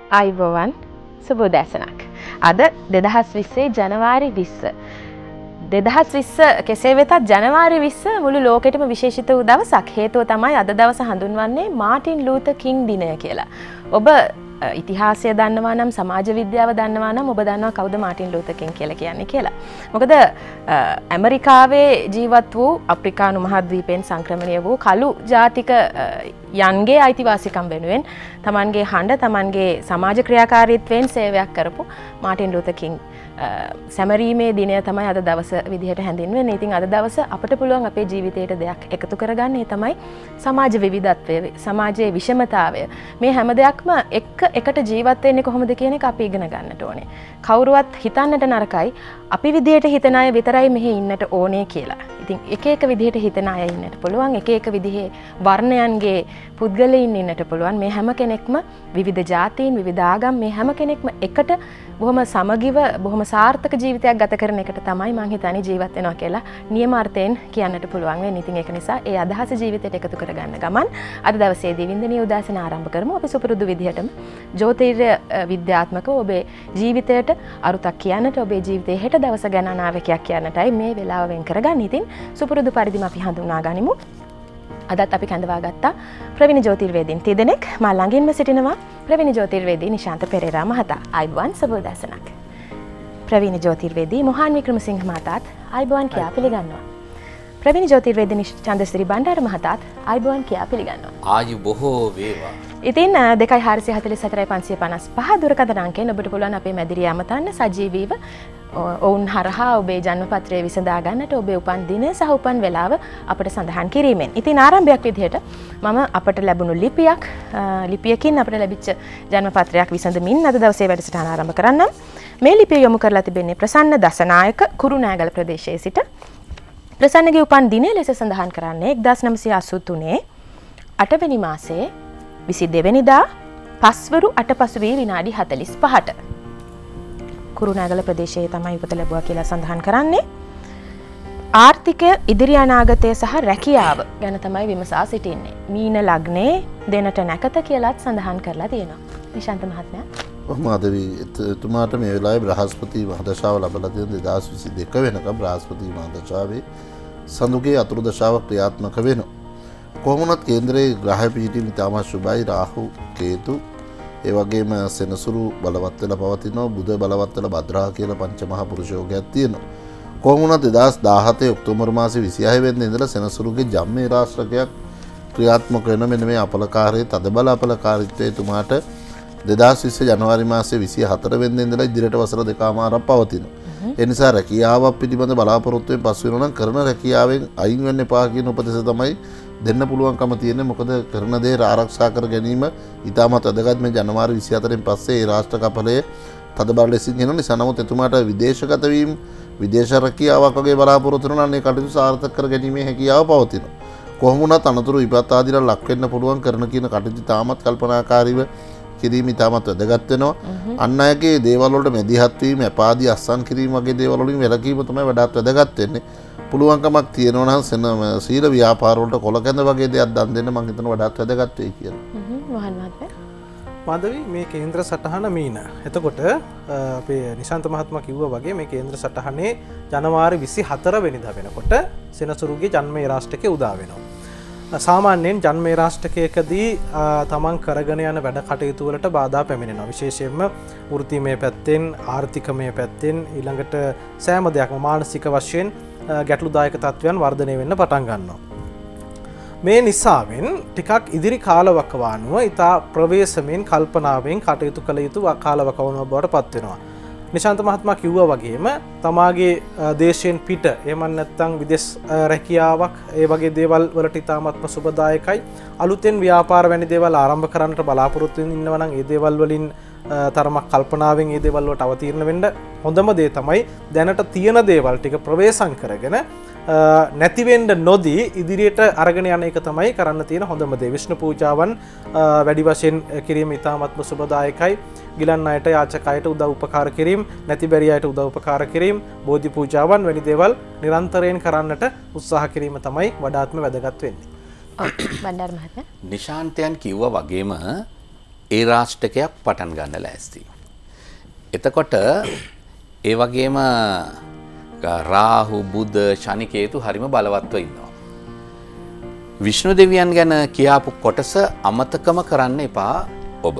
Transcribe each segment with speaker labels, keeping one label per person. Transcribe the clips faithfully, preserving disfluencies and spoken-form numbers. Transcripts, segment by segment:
Speaker 1: ආයුබෝවන් සුබ උදෑසනක්. අද දෙදහස් විස්සේ ජනවාරි විස්ස. දෙදහස් විස්ස කෙසේ වෙතත් ජනවාරි විස්ස මුළු ලෝකෙටම විශේෂිත වූ දවසක්. හේතුව තමයි අද දවස හඳුන්වන්නේ මාටින් ලූතර් කිං දිනය කියලා. ඔබ ඉතිහාසය දන්නවා නම් සමාජ විද්‍යාව දන්නවා නම් ඔබ දන්නවා කවුද මාටින් ලූතර් කිං කියලා කියන්නේ කියලා. මොකද ඇමරිකාවේ ජීවත් වූ අප්‍රිකානු මහද්වීපයෙන් සංක්‍රමණය වූ කළු ජාතික යන්ගේ අයිතිවාසිකම් වෙනුවෙන් තමන්ගේ හඬ තමන්ගේ සමාජ ක්‍රියාකාරීත්වයෙන් සේවයක් කරපු මාටින් ලූතර් කිං සැමරීමේ දිනය තමයි අද දවස විදිහට හැඳින්වෙන්නේ. ඉතින් අද දවස අපට පුළුවන් අපේ ජීවිතයට දෙයක් එකතු කරගන්න. ඒ තමයි සමාජ විවිධත්වය, සමාජයේ විෂමතාවය. මේ හැම දෙයක්ම එක්ක එකට ජීවත් වෙන්නේ කොහොමද කියන එක අපි ඉගෙන ගන්නට ඕනේ. කවුරුවත් හිතන්නට නරකයි අපි විදිහට හිතන අය විතරයි මෙහි ඉන්නට ඕනේ කියලා. ඉතින් එක එක විදිහට හිතන අය ඉන්නට පුළුවන්. එක එක විදිහේ වර්ණයන්ගේ පුද්ගලයින් ඉන්නට පුළුවන්. මේ හැම කෙනෙක්ම විවිධ ජාතීන්, විවිධ ආගම්, මේ හැම කෙනෙක්ම එකට බොහොම සමගිව බොහොම සාර්ථක ජීවිතයක් ගත කරන එකට තමයි මම හිතන්නේ ජීවත් වෙනවා කියලා නියමාර්ථයෙන් කියන්නට පුළුවන් වෙන්නේ. ඉතින් ඒක නිසා ඒ අදහස ජීවිතයට එකතු කරගන්න ගමන් අද දවසේදී වින්දනීය උදාසන ආරම්භ කරමු. අපි සුපුරුදු විදිහටම ජ්‍යොතිර්ය විද්‍යාත්මකව ඔබේ ජීවිතයට අරුතක් කියන්නට, ඔබේ ජීවිතයේ හෙට දවස ගැන අනාවැකියක් කියන්නටයි මේ වෙලාව වෙන් කරගන්නේ. ඉතින් සුපුරුදු පරිදිම අපි හඳුනා ගනිමු. අදත් අපි කැඳවා ගත්තා ප්‍රවීණ ජ්‍යොතිර්වේදීන් තිදෙනෙක්. මා ළඟින්ම සිටිනවා ප්‍රවීණ ජ්‍යොතිර්වේදී නිශාන්ත පෙරේරා මහතා. ආයුබෝවන් සුබ උදෑසනක්. ප්‍රවීණ ජ්‍යොතිර්වේදී මොහාන් වික්‍රමසිංහ මහතාත් ආයුබෝවන් කියා පිළිගන්නවා. ප්‍රවීණ ජ්‍යොතිර්වේදී චන්ද්‍රසිරි බණ්ඩාර මහතාත් ආයුබෝවන් කියා පිළිගන්නවා.
Speaker 2: ආයු බොහෝ වේවා.
Speaker 1: ඉතින් දෙකයි හාරසිය හතළිස් හතරයි පන්සිය පනස් පහ දුරකථන අංකයෙන් ඔබට පුළුවන් අපේ මැදිරිය අමතන්න සජීවීව ඔවුන් හරහා ඔබේ ජන්මපත්‍රය විසඳා ගන්නට, ඔබේ උපන් දිනය සහ උපන් වෙලාව අපට සඳහන් කිරීමෙන්. ඉතින් ආරම්භයක් විදිහට මම අපට ලැබුණු ලිපියක් ලිපියකින් අපට ලැබිච්ච ජන්මපත්‍රයක් විසඳමින් අද දවසේ වැඩසටහන ආරම්භ කරන්නම්. මේ ලිපිය යොමු කරලා තිබෙන්නේ ප්‍රසන්න දසනායක කුරුණෑගල ප්‍රදේශයේ සිට. ප්‍රසන්නගේ උපන් දිනය ලෙස සඳහන් කරන්නේ එක්දාස් නවසිය අසූ තුනේ අටවෙනි මාසයේ විසි දෙවැනිදා පස්වරු අට පසු වී විනාඩි හතළිස් පහට. කුරුණෑගල ප්‍රදේශයේ තමයි උපත ලැබුවා කියලා සඳහන් කරන්නේ. ආර්ථිකය, ඉදිරි අනාගතය සහ රැකියාව ගැන තමයි විමසා සිටින්නේ. මීන ලග්නේ දෙනට නැකත කියලාත් සඳහන් කරලා තියෙනවා. නිශාන්ත මහත්මයා.
Speaker 3: මාධවි එතුමාට මේ වෙලාවේ බ්‍රහස්පති මහදශාව ලැබලා තියෙන දෙදහස් විසි දෙක වෙනකම් බ්‍රහස්පති මහදශාවේ සඳුගේ අතුරු දශාව ක්‍රියාත්මක වෙනවා. කොහොමුණත් කේන්ද්‍රයේ ග්‍රහ පිහිටීම ඉතාමත් ශුභයි. රාහු, කේතු ඒ වගේම සෙනසුරු බලවත් වෙලා පවතිනවා. බුධ බලවත් වෙලා භද්‍රා කියලා පංච මහා පුරුෂ යෝගයක් තියෙනවා. කොහොමුණත් දෙදහස් දාහතේ ඔක්තෝබර් මාසේ විසිහය වෙනිදා ඉඳලා සෙනසුරුගේ ජම්මේ රාශියක් ක්‍රියාත්මක වෙන මෙන්න මේ අපලකාරයේ තදබල අපලකාරීත්වයේ තුමාට දෙදහස් විස්ස ජනවාරි මාසේ විසි හතර වෙනිදා ඉඳලා ඉදිරියට වසර දෙකමාරක් පවතිනවා. ඒ නිසා රැකියාවක් පිළිබඳ බලාපොරොත්තුවෙන් පසු වෙනවා නම් කරන රැකියාවෙන් අයින් වෙන්න එපා කියන උපදෙස තමයි දෙන්න පුළුවන්කම තියෙන්නේ. මොකද කරන දේ ආරක්ෂා කර ගැනීම ඉතාමත් වැදගත්. මේ ජනවාරි විසි හතරෙන් පස්සේ ඒ රාෂ්ට්‍ර කපලයේ තදබල ලෙසින් එන නිසා නමුත් එතුමාට විදේශගත වීම, විදේශ රැකියාවක් වගේ බලාපොරොත්තු වෙනවා නම් ඒ කටයුතු සාර්ථක කර ගැනීමේ හැකියාව පවතිනවා. කොහොම වුණත් අනතුරු විපත් ආදිලා ලක් වෙන්න පුළුවන් කරන කියන කටයුතු තාමත් කල්පනාකාරීව කිරීම ඉතාමත් වැදගත් වෙනවා. අන් අයගේ දේවල් වලට මැදිහත් වීම, එපාදී අස්සන් කිරීම වගේ දේවල් වලින් වැළකීම තමයි වඩාත් වැදගත් වෙන්නේ. පුළුවන්කමක් තියෙනවා නම් සෙන සීල ව්‍යාපාර වලට කොල කැඳ වගේ දේවල් දන් දෙන්න මම හිතනවා වඩාත් වැදගත් වෙයි කියලා.
Speaker 1: මොහන් මහත්මයා.
Speaker 4: මාධවි මේ කේන්ද්‍ර සටහන මීන. එතකොට අපේ නිශාන්ත මහත්මයා කිව්වා වගේ මේ කේන්ද්‍ර සටහනේ ජනවාරි විසි හතර වෙනිදා වෙනකොට සෙනසුරුගේ ජන්මේ රාෂ්ට්‍රකයේ උදා වෙනවා. සාමාන්‍යයෙන් ජන්මේ රාෂ්ට්‍රකයකදී තමන් කරගෙන යන වැඩ කටයුතු වලට බාධා පැමිණෙනවා. විශේෂයෙන්ම වෘත්තිමය පැත්තෙන්, ආර්ථිකමය පැත්තෙන් ඊළඟට සෑම දෙයක්ම මානසික වශයෙන් ගැටලුදායක තත්ත්වයන් වර්ධනය වෙන්න පටන් ගන්නවා. මේ නිසාවෙන් ටිකක් ඉදිරි කාලවකවානුව ඉතා ප්‍රවේශමෙන් කල්පනාවෙන් කටයුතු කළ යුතු කාලවකවානුව බවට පත් වෙනවා. නිශාන්ත මහත්මයා කිව්වා වගේම තමාගේ දේශයෙන් පිට එහෙම නැත්නම් විදේශ රැකියාවක් ඒ වගේ දේවල් වලට ඉතාමත්ම සුබදායකයි. අලුතෙන් ව්‍යාපාර වැනි දේවල් ආරම්භ කරන්නට බලාපොරොත්තු වෙනවා නම් ඒ දේවල් වලින් තරමක් කල්පනාවෙන් ඒ දේවල් වලට අවතීර්ණ වෙන්න හොඳම දේ තමයි දැනට තියෙන දේවල් ටික ප්‍රවේශම් කරගෙන නැතිවෙන්න නොදී ඉදිරියට අරගෙන යන එක තමයි කරන්න තියෙන හොඳම දේ. විෂ්ණු පූජාවන් වැඩි වශයෙන් කිරීම ඉතාමත්ම සුබදායකයි. ගිලන් අයට, යාචක අයට උදව් උපකාර කිරීම, නැති බැරි අයට උදව් උපකාර කිරීම, බෝධි පූජාවන් වැනි දේවල් නිරන්තරයෙන් කරන්නට උත්සාහ කිරීම තමයි වඩාත්ම වැදගත් වෙන්නේ.
Speaker 1: බණ්ඩාර මහත්මයා.
Speaker 2: නිශාන්තයන් කිව්වා වගේම ඒ රාෂ්ටකයක් පටන් ගන්න ලෑස්ති. එතකොට ඒ වගේම රාහු බුධ ශනි කේතු හරිම බලවත්ව ඉන්නවා. විෂ්ණු දෙවියන් ගැන කියාපු කොටස අමතකම කරන්න එපා ඔබ.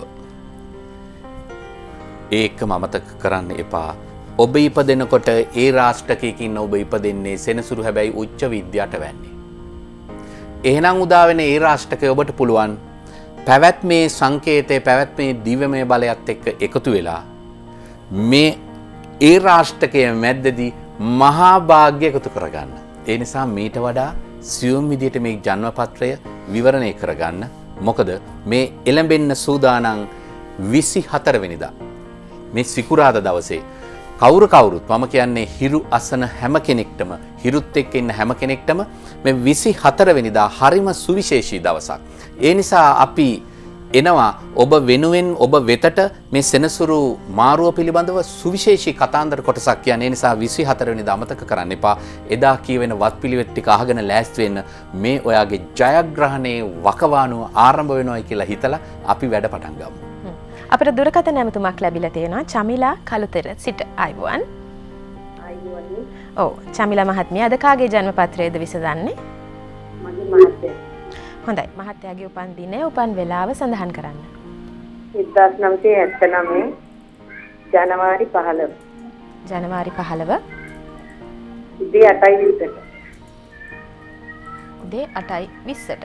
Speaker 2: ඒකම අමතක කරන්න එපා. ඔබ ඉපදෙනකොට ඒ රාෂ්ටකයකින් ඔබ ඉපදෙන්නේ සෙනසුරු හැබැයි උච්ච විද්‍යාවට වෙන්නේ. එහෙනම් උදා වෙන ඒ රාෂ්ටකය ඔබට පුළුවන් පැවැත්මේ සංකේතයේ පැවැත්මේ දිව්‍යමය බලයත් එක්ක එකතු වෙලා මේ ඒ රාෂ්ටකයේ මැද්දේදී මහා භාග්‍ය එකතු කරගන්න. ඒ නිසා මීට වඩා සියුම් විදියට මේ ජන්මපත්‍රය විවරණය කරගන්න. මොකද මේ එළඹෙන්න සූදානම් විසි හතර වෙනිදා මේ සිකුරාදා දවසේ කවුරු කවුරුත් මම කියන්නේ හිරු අසන හැම කෙනෙක්ටම හිරුත් එක්ක ඉන්න හැම කෙනෙක්ටම මේ විසි හතර වෙනිදා හරිම සුවිශේෂී දවසක්. ඒ නිසා අපි එනවා ඔබ වෙනුවෙන් ඔබ වෙතට මේ සෙනසුරු මාරුව පිළිබඳව සුවිශේෂී කතාන්දර කොටසක් කියන්නේ. ඒ නිසා විසි හතර වෙනිදා අමතක කරන්න එපා. එදා කියවෙන වත්පිළිවෙත් ටික අහගෙන ලෑස්ති වෙන්න. මේ ඔයාගේ ජයග්‍රහණයේ වකවානුව ආරම්භ වෙනවයි කියලා හිතලා අපි වැඩ පටන් ගමු.
Speaker 1: අපිට දුරකථන නැමතුමක් ලැබිලා තියෙනවා චමිලා කළුතර සිට අයුවන්.
Speaker 5: අයුවන්.
Speaker 1: ඔව් චමිලා මහත්මිය අද කාගේ ජන්මපත්‍රයේද විසඳන්නේ?
Speaker 5: මගේ මහත්තයා.
Speaker 1: හොඳයි මහත්තයාගේ උපන් දිනය උපන් වේලාව සඳහන් කරන්න.
Speaker 5: එක්දාස් නවසිය හැත්තෑ නවය ජනවාරි පහළොව.
Speaker 1: ජනවාරි පහළොව
Speaker 5: උදේ අටයි විස්සට.
Speaker 1: උදේ අටයි විස්සට.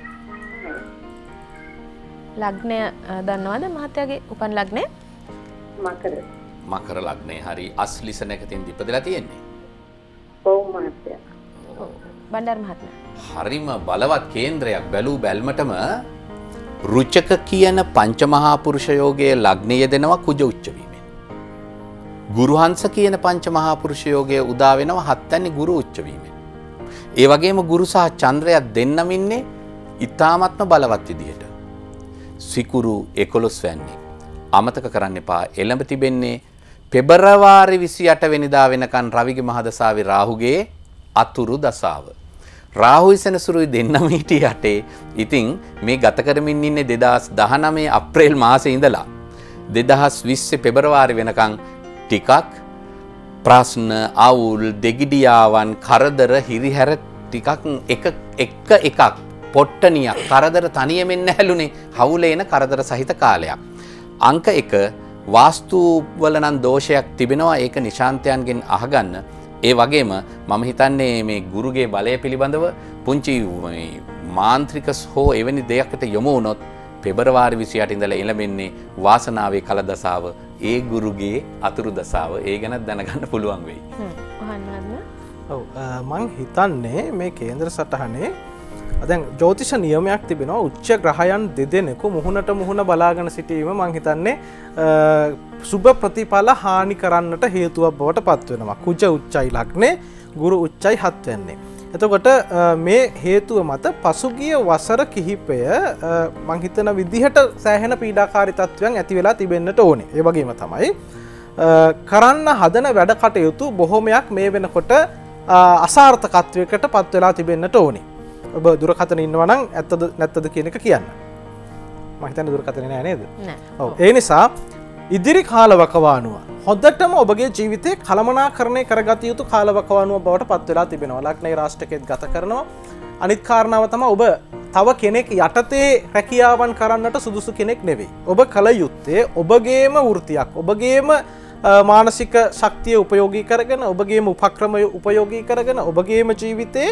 Speaker 1: ලග්නය දන්නවද මහත්තයාගේ උපන් ලග්නය?
Speaker 5: මකර.
Speaker 2: මකර ලග්නේ හරි අස්ලිසන එකකින් ඉපදලා තියෙන්නේ.
Speaker 5: ඔව් මහත්තයා.
Speaker 1: ඔව් බණ්ඩාර මහත්මයා.
Speaker 2: හරිම බලවත් කේන්ද්‍රයක් බැලූ බැල්මටම රුචක කියන පංචමහා පුරුෂ යෝගයේ ලග්නය දෙනවා කුජ උච්ච වීමෙන්. ගුරුහංශ කියන පංචමහා පුරුෂ යෝගයේ උදා වෙනවා හත්වැනි ගුරු උච්ච වීමෙන්. ඒ වගේම ගුරු සහ චන්ද්‍රය දෙන්නම ඉන්නේ ඊ타ත්ම බලවත් විදිහට. සිකුරු එකොළොස් වැන්නේ. අමතක කරන්න එපා. එළඹ තිබෙන්නේ පෙබරවාරි විසි අට වෙනිදා වෙනකන් රවිගේ මහදසාවේ රාහුගේ අතුරු දසාව. රාහුයි සෙනසුරුයි දෙන්නම හිටිය යටේ. ඉතින් මේ ගත කරමින් ඉන්නේ දෙදාස් දහනවය අප්‍රේල් මාසේ ඉඳලා දෙදහස් විස්ස පෙබරවාරි වෙනකන් ටිකක් ප්‍රශ්න අවුල් දෙගිඩියාවන් කරදර හිරිහැර ටිකක් එක එක එකක් පොට්ටනියක් කරදර තනියමෙන් නැහැලුනේ හවුලේන කරදර සහිත කාලයක්. අංක එක වාස්තු වල නම් දෝෂයක් තිබෙනවා ඒක නිශාන්තයන්ගෙන් අහගන්න. ඒ වගේම මම හිතන්නේ මේ ගුරුගේ බලය පිළිබඳව පුංචි මාන්ත්‍රික හෝ එවැනි දෙයකට යොමු වුණොත් පෙබරවාරි විසි අට ඉඳලා එළඹෙන්නේ වාසනාවේ කල දසාව ඒ ගුරුගේ අතුරු දසාව ඒ ගැන දැනගන්න පුළුවන් වෙයි.
Speaker 4: ඔව් මං හිතන්නේ මේ කේන්ද්‍ර සටහනේ දැන් ජ්‍යොතිෂ නියමයක් තිබෙනවා උච්ච ග්‍රහයන් දෙදෙනෙකු මුහුණට මුහුණ බලාගෙන සිටීම මං හිතන්නේ සුබ ප්‍රතිඵල හානි කරන්නට හේතුවක් බවට පත් වෙනවා. කුජ උච්චයි ලග්නේ ගුරු උච්චයි හත් වෙන්නේ. එතකොට මේ හේතුව මත පසුගිය වසර කිහිපය මං හිතන විදිහට සෑහෙන පීඩාකාරී තත්ත්වයන් ඇති වෙලා තිබෙන්නට ඕනේ. ඒ වගේම තමයි කරන්න හදන වැඩ කටයුතු බොහොමයක් මේ වෙනකොට අසාර්ථකත්වයකට පත් වෙලා තිබෙන්නට ඕනේ. ඔබ දුරකථන ඉන්නවා නම් ඇත්තද නැත්තද කියන එක කියන්න. මම හිතන්නේ දුරකථනේ නෑ නේද?
Speaker 1: නෑ.
Speaker 4: ඔව් ඒ නිසා ඉදිරි කාලවකවානුව හොඳටම ඔබගේ ජීවිතේ කළමනාකරණය කරගත යුතු කාලවකවානුව බවට පත් වෙලා තිබෙනවා. ලග්නේ රාශියකෙත් ගත කරනවා. අනිත් කාරණාව තමයි ඔබ තව කෙනෙක් යටතේ රැකියාවන් කරන්නට සුදුසු කෙනෙක් නෙවෙයි. ඔබ කල යුත්තේ ඔබගේම වෘත්තියක්, ඔබගේම මානසික ශක්තිය උපයෝගී කරගෙන, ඔබගේම උපක්‍රම උපයෝගී කරගෙන ඔබගේම ජීවිතේ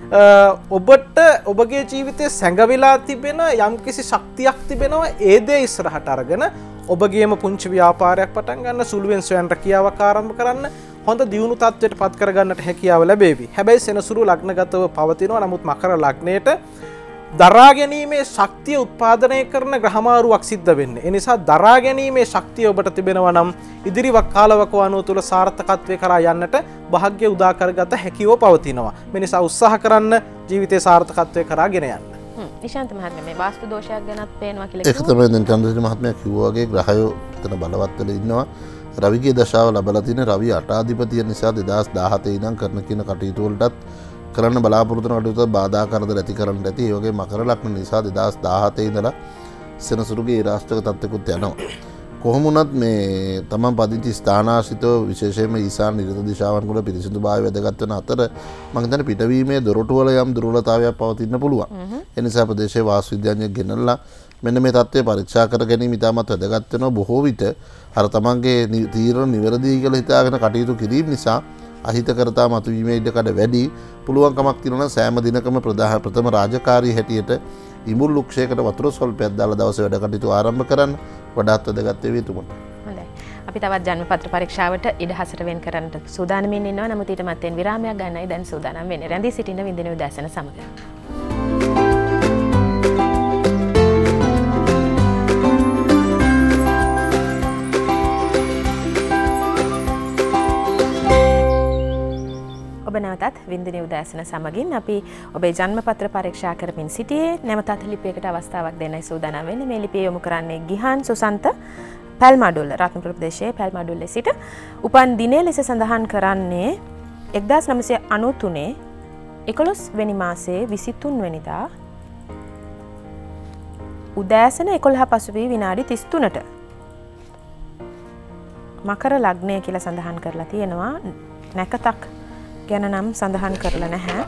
Speaker 4: ඔබට ඔබගේ ජීවිතය සැඟවිලා තිබෙන යම්කිසි ශක්තියක් තිබෙනවා ඒ දේ ඉස්සරහට අරගෙන ඔබගේම පුංචි ව්‍යාපාරයක් පටන් ගන්න, සුළුවෙන් ස්වයං රැකියාවක් ආරම්භ කරන්න, හොඳ දියුණු තත්ත්වයට පත් කරගන්නට හැකියාව ලැබේවි. හැබැයි සෙනසුරු ලග්නගතව පවතිනවා. නමුත් මකර ලග්නයට දරා ගැනීමේ ශක්තිය උත්පාදනය කරන ග්‍රහමාරුවක් සිද්ධ වෙන්නේ. ඒ නිසා දරා ගැනීමේ ශක්තිය ඔබට තිබෙනවා නම් ඉදිරි කාලවකවානුව තුල සාර්ථකත්වයේ කරා යන්නට වාග්ය උදා කරගත හැකියව පවතිනවා. මේ නිසා උත්සාහ කරන්න ජීවිතේ සාර්ථකත්වයේ කරා ගෙන යන්න.
Speaker 1: හ්ම් නිශාන්ත මහත්මයා මේ වාස්තු දෝෂයක් ගැනත් පේනවා කියලා
Speaker 3: ඒක තමයි දැන් චන්ද්‍රසිරි මහත්මයා කිව්වා වගේ ග්‍රහයෝ එතන බලවත් වෙලා ඉන්නවා. රවිගේ දශාව ලැබලා තියෙන රවි අටාධිපතිය නිසා දෙදහස් දාහතේ ඉඳන් කරන කියන කටයුතු වලටත් කරන්න බලාපොරොත්තු වෙන කටයුතු බාධා කරදර ඇති කරන්න ඇති. ඒ වගේ මකර ලග්න නිසා දෙදහස් දාහතේ ඉඳලා සෙනසුරුගේ ඒ රාෂ්ට්‍රක තත්ත්වකුත් යනවා. කොහොම වුණත් මේ තමන් පදිංචි ස්ථානාශ්‍රිතව විශේෂයෙන්ම ඊසාන නිරත දිශාවන් වල පිරිසිදු භාවය වැදගත් වෙන අතර මම හිතන්නේ පිටවීමේ දොරටු වල යම් දුර්වලතාවයක් පවතින්න පුළුවන්. ඒ නිසා ප්‍රදේශයේ වාස්තු විද්‍යාඥයෙක් ගෙනල්ලා මෙන්න මේ தත්ත්වය පරීක්ෂා කර ගැනීම ඉතාමත් වැදගත් වෙනවා. බොහෝ විට අර තමන්ගේ තීරණ නිවැරදි කියලා හිතාගෙන කටයුතු කිරීම නිසා අහිතකරතා මතුවීමේ ඉඩකඩ වැඩි. පුළුවන් කමක් තියෙනවා සෑම දිනකම ප්‍රධාන ප්‍රථම රාජකාරී හැටියට ඉමුල් ලුක්ෂයකට වතුර සල්පයක් දාලා දවසේ වැඩ කටයුතු ආරම්භ කරන්න වඩාත් වැදගත් වේ තුමට.
Speaker 1: හොඳයි. අපි තවත් ජන්මපත්‍ර පරීක්ෂාවට ඉඩහසර වෙන් කරන්නට සූදානම්ින් ඉන්නවා. නමුත් ඊට මත්තෙන් විරාමයක් ගන්නයි දැන් සූදානම් වෙන්නේ. රැඳී සිටින වින්දින උදෑසන සමග. ඔබ නැවතත් වින්දින උදෑසන සමගින් අපි ඔබේ ජන්මපත්‍ර පරීක්ෂා කරමින් සිටියේ. නැවතත් ලිපියකට අවස්ථාවක් දෙන්නයි සූදානම් වෙන්නේ. මේ ලිපිය යොමු කරන්නේ ගිහාන් සුසන්ත පැල්මඩුල්ල රත්නපුර ප්‍රදේශයේ පැල්මඩුල්ලේ සිට. උපන් දිනය ලෙස සඳහන් කරන්නේ එක්දාස් නවසිය අනූතුනේ එකොළොස් වෙනි මාසයේ විසිතුන් වෙනිදා උදෑසන එකොළහ පසුවී විනාඩි තිස් තුනට මකර ලග්නය කියලා සඳහන් කරලා තියෙනවා. නැකතක් ගැන නම් සඳහන් කරලා නැහැ.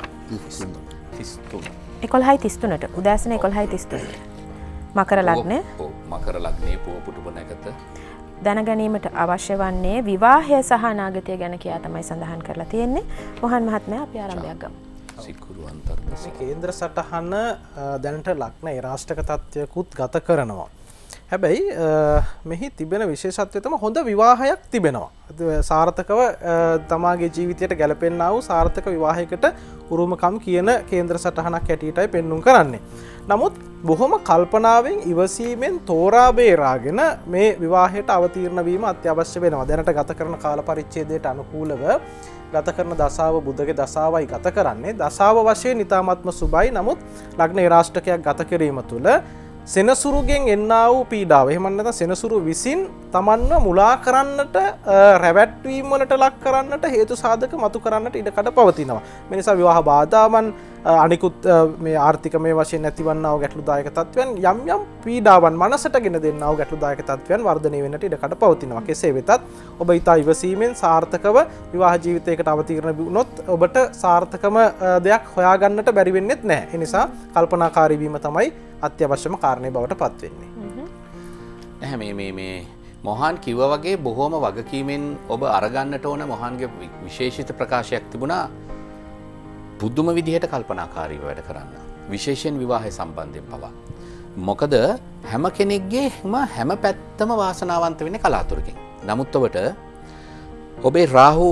Speaker 1: එකොළහයි තිස් තුනට උදෑසන එකොළහයි තිස් තුනට මකර ලග්නය.
Speaker 2: මකර ලග්නයේ පුව පුටුව නැකත
Speaker 1: දැනගැනීමට අවශ්‍ය වන්නේ විවාහය සහ අනාගතය ගැන කියා තමයි සඳහන් කරලා තියෙන්නේ. මොහන් මහත්මයා අපි ආරම්භයක් ගමු.
Speaker 2: සිකුරු අන්තර්දශ
Speaker 4: මේ කේන්ද්‍ර සටහන දැනට ලග්න ඒ රාෂ්ට්‍රක තත්ත්වයකුත් ගත කරනවා. හැබැයි මෙහි තිබෙන විශේෂත්වය තමයි හොඳ විවාහයක් තිබෙනවා. සාර්ථකව තමාගේ ජීවිතයට ගැලපෙන්නා වූ සාර්ථක විවාහයකට උරුමකම් කියන කේන්ද්‍ර සටහනක් හැටියටයි පෙන්눔 කරන්නේ. නමුත් බොහොම කල්පනාවෙන් ඉවසීමෙන් තෝරා බේරාගෙන මේ විවාහයට අවතීර්ණ වීම අත්‍යවශ්‍ය වෙනවා. දැනට ගත කරන කාල පරිච්ඡේදයට අනුකූලව ගත කරන දසාව බුද්ධගේ දසාවයි ගත කරන්නේ. දසාව වශයෙන් ඊ타ත්ම සුබයි. නමුත් ලග්න රාෂ්ට්‍රකයක් ගත කිරීම තුළ සෙනසුරුගෙන් එන්නා වූ පීඩාව එහෙම නැත්නම් සෙනසුරු විසින් තමන්ව මුලා කරන්නට රැවැට්වීම් වලට ලක් කරන්නට හේතු සාධක මතු කරන්නට ඉඩකඩ පවතිනවා. මේ නිසා විවාහ බාධාවන් අනිකුත් මේ ආර්ථිකමය වශයෙන් නැතිවන්නා වූ ගැටලුදායක තත්ත්වයන් යම් යම් පීඩාවන් මනසට ගෙන දෙන්නා වූ ගැටලුදායක තත්ත්වයන් වර්ධනය වෙන්නට ඉඩකඩ පවතිනවා. කෙසේ වෙතත් ඔබ ඊට ඉවසීමෙන් සාර්ථකව විවාහ ජීවිතයකට අවතීර්ණ වුණොත් ඔබට සාර්ථකම දෙයක් හොයාගන්නට බැරි වෙන්නේ නැහැ. ඒ නිසා කල්පනාකාරී වීම තමයි අත්‍යවශ්‍යම කාරණේ බවට පත් වෙන්නේ.
Speaker 2: නැහැ මේ මේ මේ මොහාන් කිව්වා වගේ බොහොම වගකීමෙන් ඔබ අරගන්නට ඕන මොහාන්ගේ විශේෂිත ප්‍රකාශයක් තිබුණා. බුදුම විදිහට කල්පනාකාරීව වැඩ කරන්න. විශේෂයෙන් විවාහය සම්බන්ධයෙන් පවා. මොකද හැම කෙනෙක්ගේම හැම පැත්තම වාසනාවන්ත වෙන්නේ කලාතුරකින්. නමුත් ඔබට ඔබේ රාහු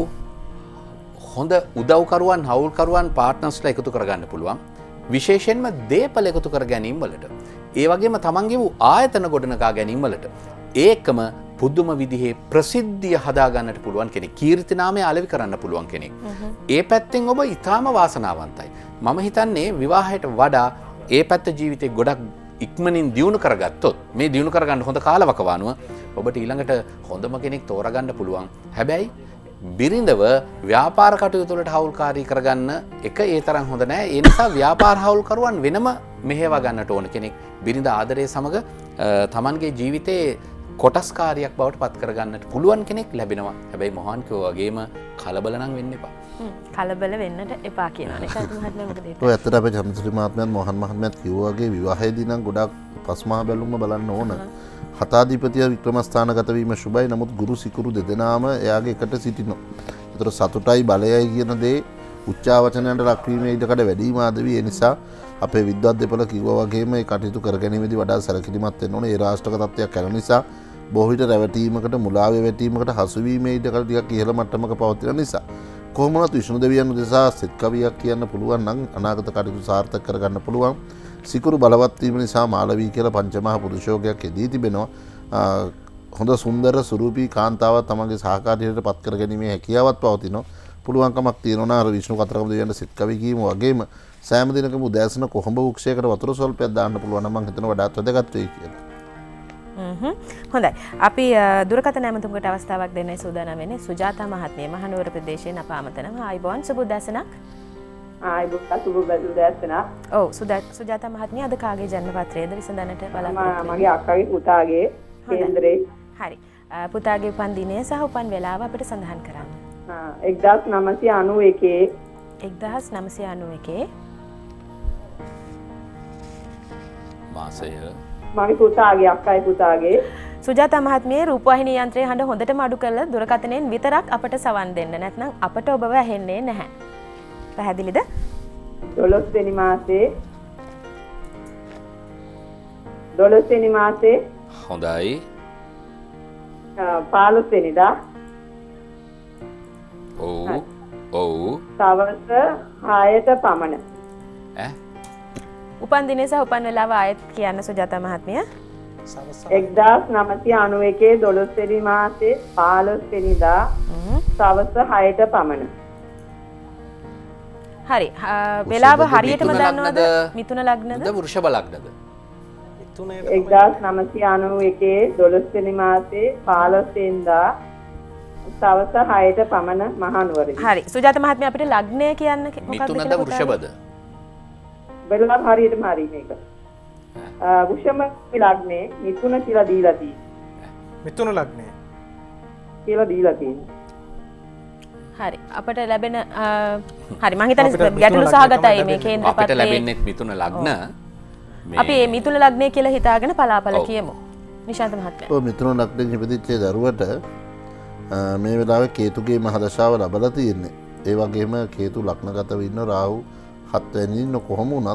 Speaker 2: හොඳ උදව්කරුවන් හවුල්කරුවන් පාර්ට්නර්ස්ලා එකතු කරගන්න පුළුවන්. විශේෂයෙන්ම දේපල එකතු කර ගැනීම වලට. ඒ වගේම තමන්ගේ වූ ආයතන ගොඩනගා ගැනීම වලට. ඒකම පුදුම විදිහේ ප්‍රසිද්ධිය හදාගන්නට පුළුවන් කෙනෙක්. කීර්ති නාමය අලෙවි කරන්න පුළුවන් කෙනෙක්. ඒ පැත්තෙන් ඔබ ඊටාම වාසනාවන්තයි. මම හිතන්නේ විවාහයට වඩා ඒ පැත්ත ජීවිතේ ගොඩක් ඉක්මනින් දියුණු කරගත්තොත් මේ දියුණු කරගන්න හොඳ කාලවකවානුව ඔබට ඊළඟට හොඳම කෙනෙක් තෝරගන්න පුළුවන්. හැබැයි බිරිඳව ව්‍යාපාර කටයුතු වලට හවුල්කාරී කරගන්න එක ඒ තරම් හොඳ නෑ. ඒ නිසා ව්‍යාපාර හවුල්කරුවන් වෙනම මෙහෙවා ගන්නට ඕන කෙනෙක්. බිරිඳ ආදරය සමග තමන්ගේ ජීවිතේ කොටස්කාරයක් බවට පත් කරගන්නට පුළුවන් කෙනෙක් ලැබෙනවා. හැබැයි මොහාන් කිව්වා වගේම කලබල නම් වෙන්න එපා.
Speaker 1: කලබල වෙන්නට එපා කියනවා. නිශාන්ත මහත්මයා මොකද හිතන්නේ?
Speaker 3: ඔය ඇත්තට අපේ චන්ද්‍රසිරි මහත්මයාත් මොහන් මහත්මයාත් කිව්වා වගේ විවාහයේදී නම් ගොඩක් පස්මහා බැලුම්ම බලන්න ඕන. හතාධිපතිය වික්‍රමස්ථානගත වීම සුබයි. නමුත් ගුරු සිකුරු දෙදෙනාම එයාගේ එකට සිටිනවා. ඒතර සතුටයි බලයයි කියන දේ උච්චාවචනයන්ට ලක්වීමේ ඉඩකඩ වැඩිම ආදවි. ඒ නිසා අපේ විද්වත් දෙපළ කිව්වා වගේම මේ කටයුතු කරගැනීමේදී වඩා සැලකිලිමත් වෙන්න ඕනේ. ඒ රාෂ්ට්‍රක තත්ත්වයක් කරන නිසා බොහෝ විට රැවටීමකට මුලාවේ වැටීමකට හසුවීමේ ඉඩකඩ ටිකක් ඉහළ මට්ටමක පවතින නිසා කොහොම වුණත් විෂ්ණු දෙවියන් උදෙසා සෙත් කවියක් කියන්න පුළුවන් නම් අනාගත කටයුතු සාර්ථක කරගන්න පුළුවන්. සිකුරු බලවත් වීම නිසා මාලවී කියලා පංචමහා පුරුෂෝගයක් එදී තිබෙනවා. හොඳ සුන්දර සුරූපී කාන්තාවක් තමන්ගේ සහකාරියට පත් කර ගැනීමේ හැකියාවක් පවතිනවා. පුළුවන්කමක් තියෙනවා අර විෂ්ණු කතරගම දෙවියන්ට සෙත් කවි කීම වගේම සෑම දිනකම උදෑසන කොහොඹ වෘක්ෂයකට වතුර සල්පයක් දාන්න පුළුවන් නම් මම හිතනවා වඩාත් වැදගත් වෙයි කියලා.
Speaker 1: හොඳයි. අපි දුරකථන ඇමතුමකට අවස්ථාවක් දෙන්නයි සූදානම් වෙන්නේ. සුජාතා මහත්මිය මහනුවර ප්‍රදේශයෙන් අප ආමතනවා. ආයිබෝන් සුබ උදෑසනක්.
Speaker 5: ආයිබුත් සුබ බැලුදැස්සන.
Speaker 1: ඔව් සුජාතා මහත්මිය අද කාගේ ජන්මපත්‍රයේද විසඳන්නට බලාපොරොත්තු
Speaker 5: මගේ අක්කගේ පුතාගේ කේන්දරේ.
Speaker 1: හරි. පුතාගේ උපන් දිනය සහ උපන් වේලාව අපිට සඳහන් කරන්න.
Speaker 5: එක්දාස් නවසිය අනූ එකේ
Speaker 1: එක්දාස් නවසිය අනූ එකේ
Speaker 2: මාසය
Speaker 5: මගේ පුතාගේ අක්කයි පුතාගේ
Speaker 1: සුජාතා මහත්මිය රූපවාහිනී යන්ත්‍රයේ හඬ හොඳටම අඩු කරලා දුරකථනයෙන් විතරක් අපට සවන් දෙන්න. නැත්නම් අපට ඔබව ඇහෙන්නේ නැහැ. පැහැදිලිද?
Speaker 5: දොළොස් වෙනි මාසේ දොළොස් වෙනි මාසේ
Speaker 2: හොඳයි.
Speaker 5: පහළොස් වෙනිදා
Speaker 2: ඔව් ඔව්
Speaker 5: සවස් හයට පමණ.
Speaker 2: ඈ
Speaker 1: උපන් දිනය සහ උපන් වේලාව ආයෙත් කියන්න සුජාතා මහත්මිය.
Speaker 5: එක්දාස් නවසිය අනූ එකේ දොළොස් වෙනි මාසේ පහළොස් වෙනිදා සවස් හයට පමණ.
Speaker 1: හරි. වේලාව හරියටම දන්නවද? මිථුන ලග්නද?
Speaker 2: වෘෂභ ලග්නද?
Speaker 5: එක්දාස් නවසිය අනූ එකේ දොළොස් වෙනි මාසේ පහළොස් වෙනිදා සවස් හයට පමණ මහනුවරදී.
Speaker 1: හරි. සුජාතා මහත්මිය අපිට ලග්නය කියන්න මොකක්ද?
Speaker 2: මිථුනද වෘෂභද?
Speaker 5: බලලා හරියටම හරි මේක. වෘෂභ ලග්නේ මිථුන කියලා දීලා තියෙනවා.
Speaker 4: මිථුන ලග්නේ
Speaker 5: කියලා දීලා තියෙනවා.
Speaker 1: හරි. අපට ලැබෙන හරි මං හිතන්නේ ගැටලු සහගතයි මේ කේන්ද්‍රපත්‍රයේ.
Speaker 2: අපිට ලැබෙන්නේ මිථුන ලග්න.
Speaker 1: අපි මේ මිථුන ලග්නය කියලා හිතාගෙන පලාපල කියමු. නිශාන්ත මහත්මයා.
Speaker 3: ඔව් මිථුන ලග්නෙන් ඉපදිච්ච දරුවට මේ වෙලාවේ කේතුගේ මහදශාව ලැබලා තියෙන්නේ. ඒ වගේම කේතු ලග්නගතව ඉන්න රාහු හත් වෙනි ඉන්න කොහොම වුණත්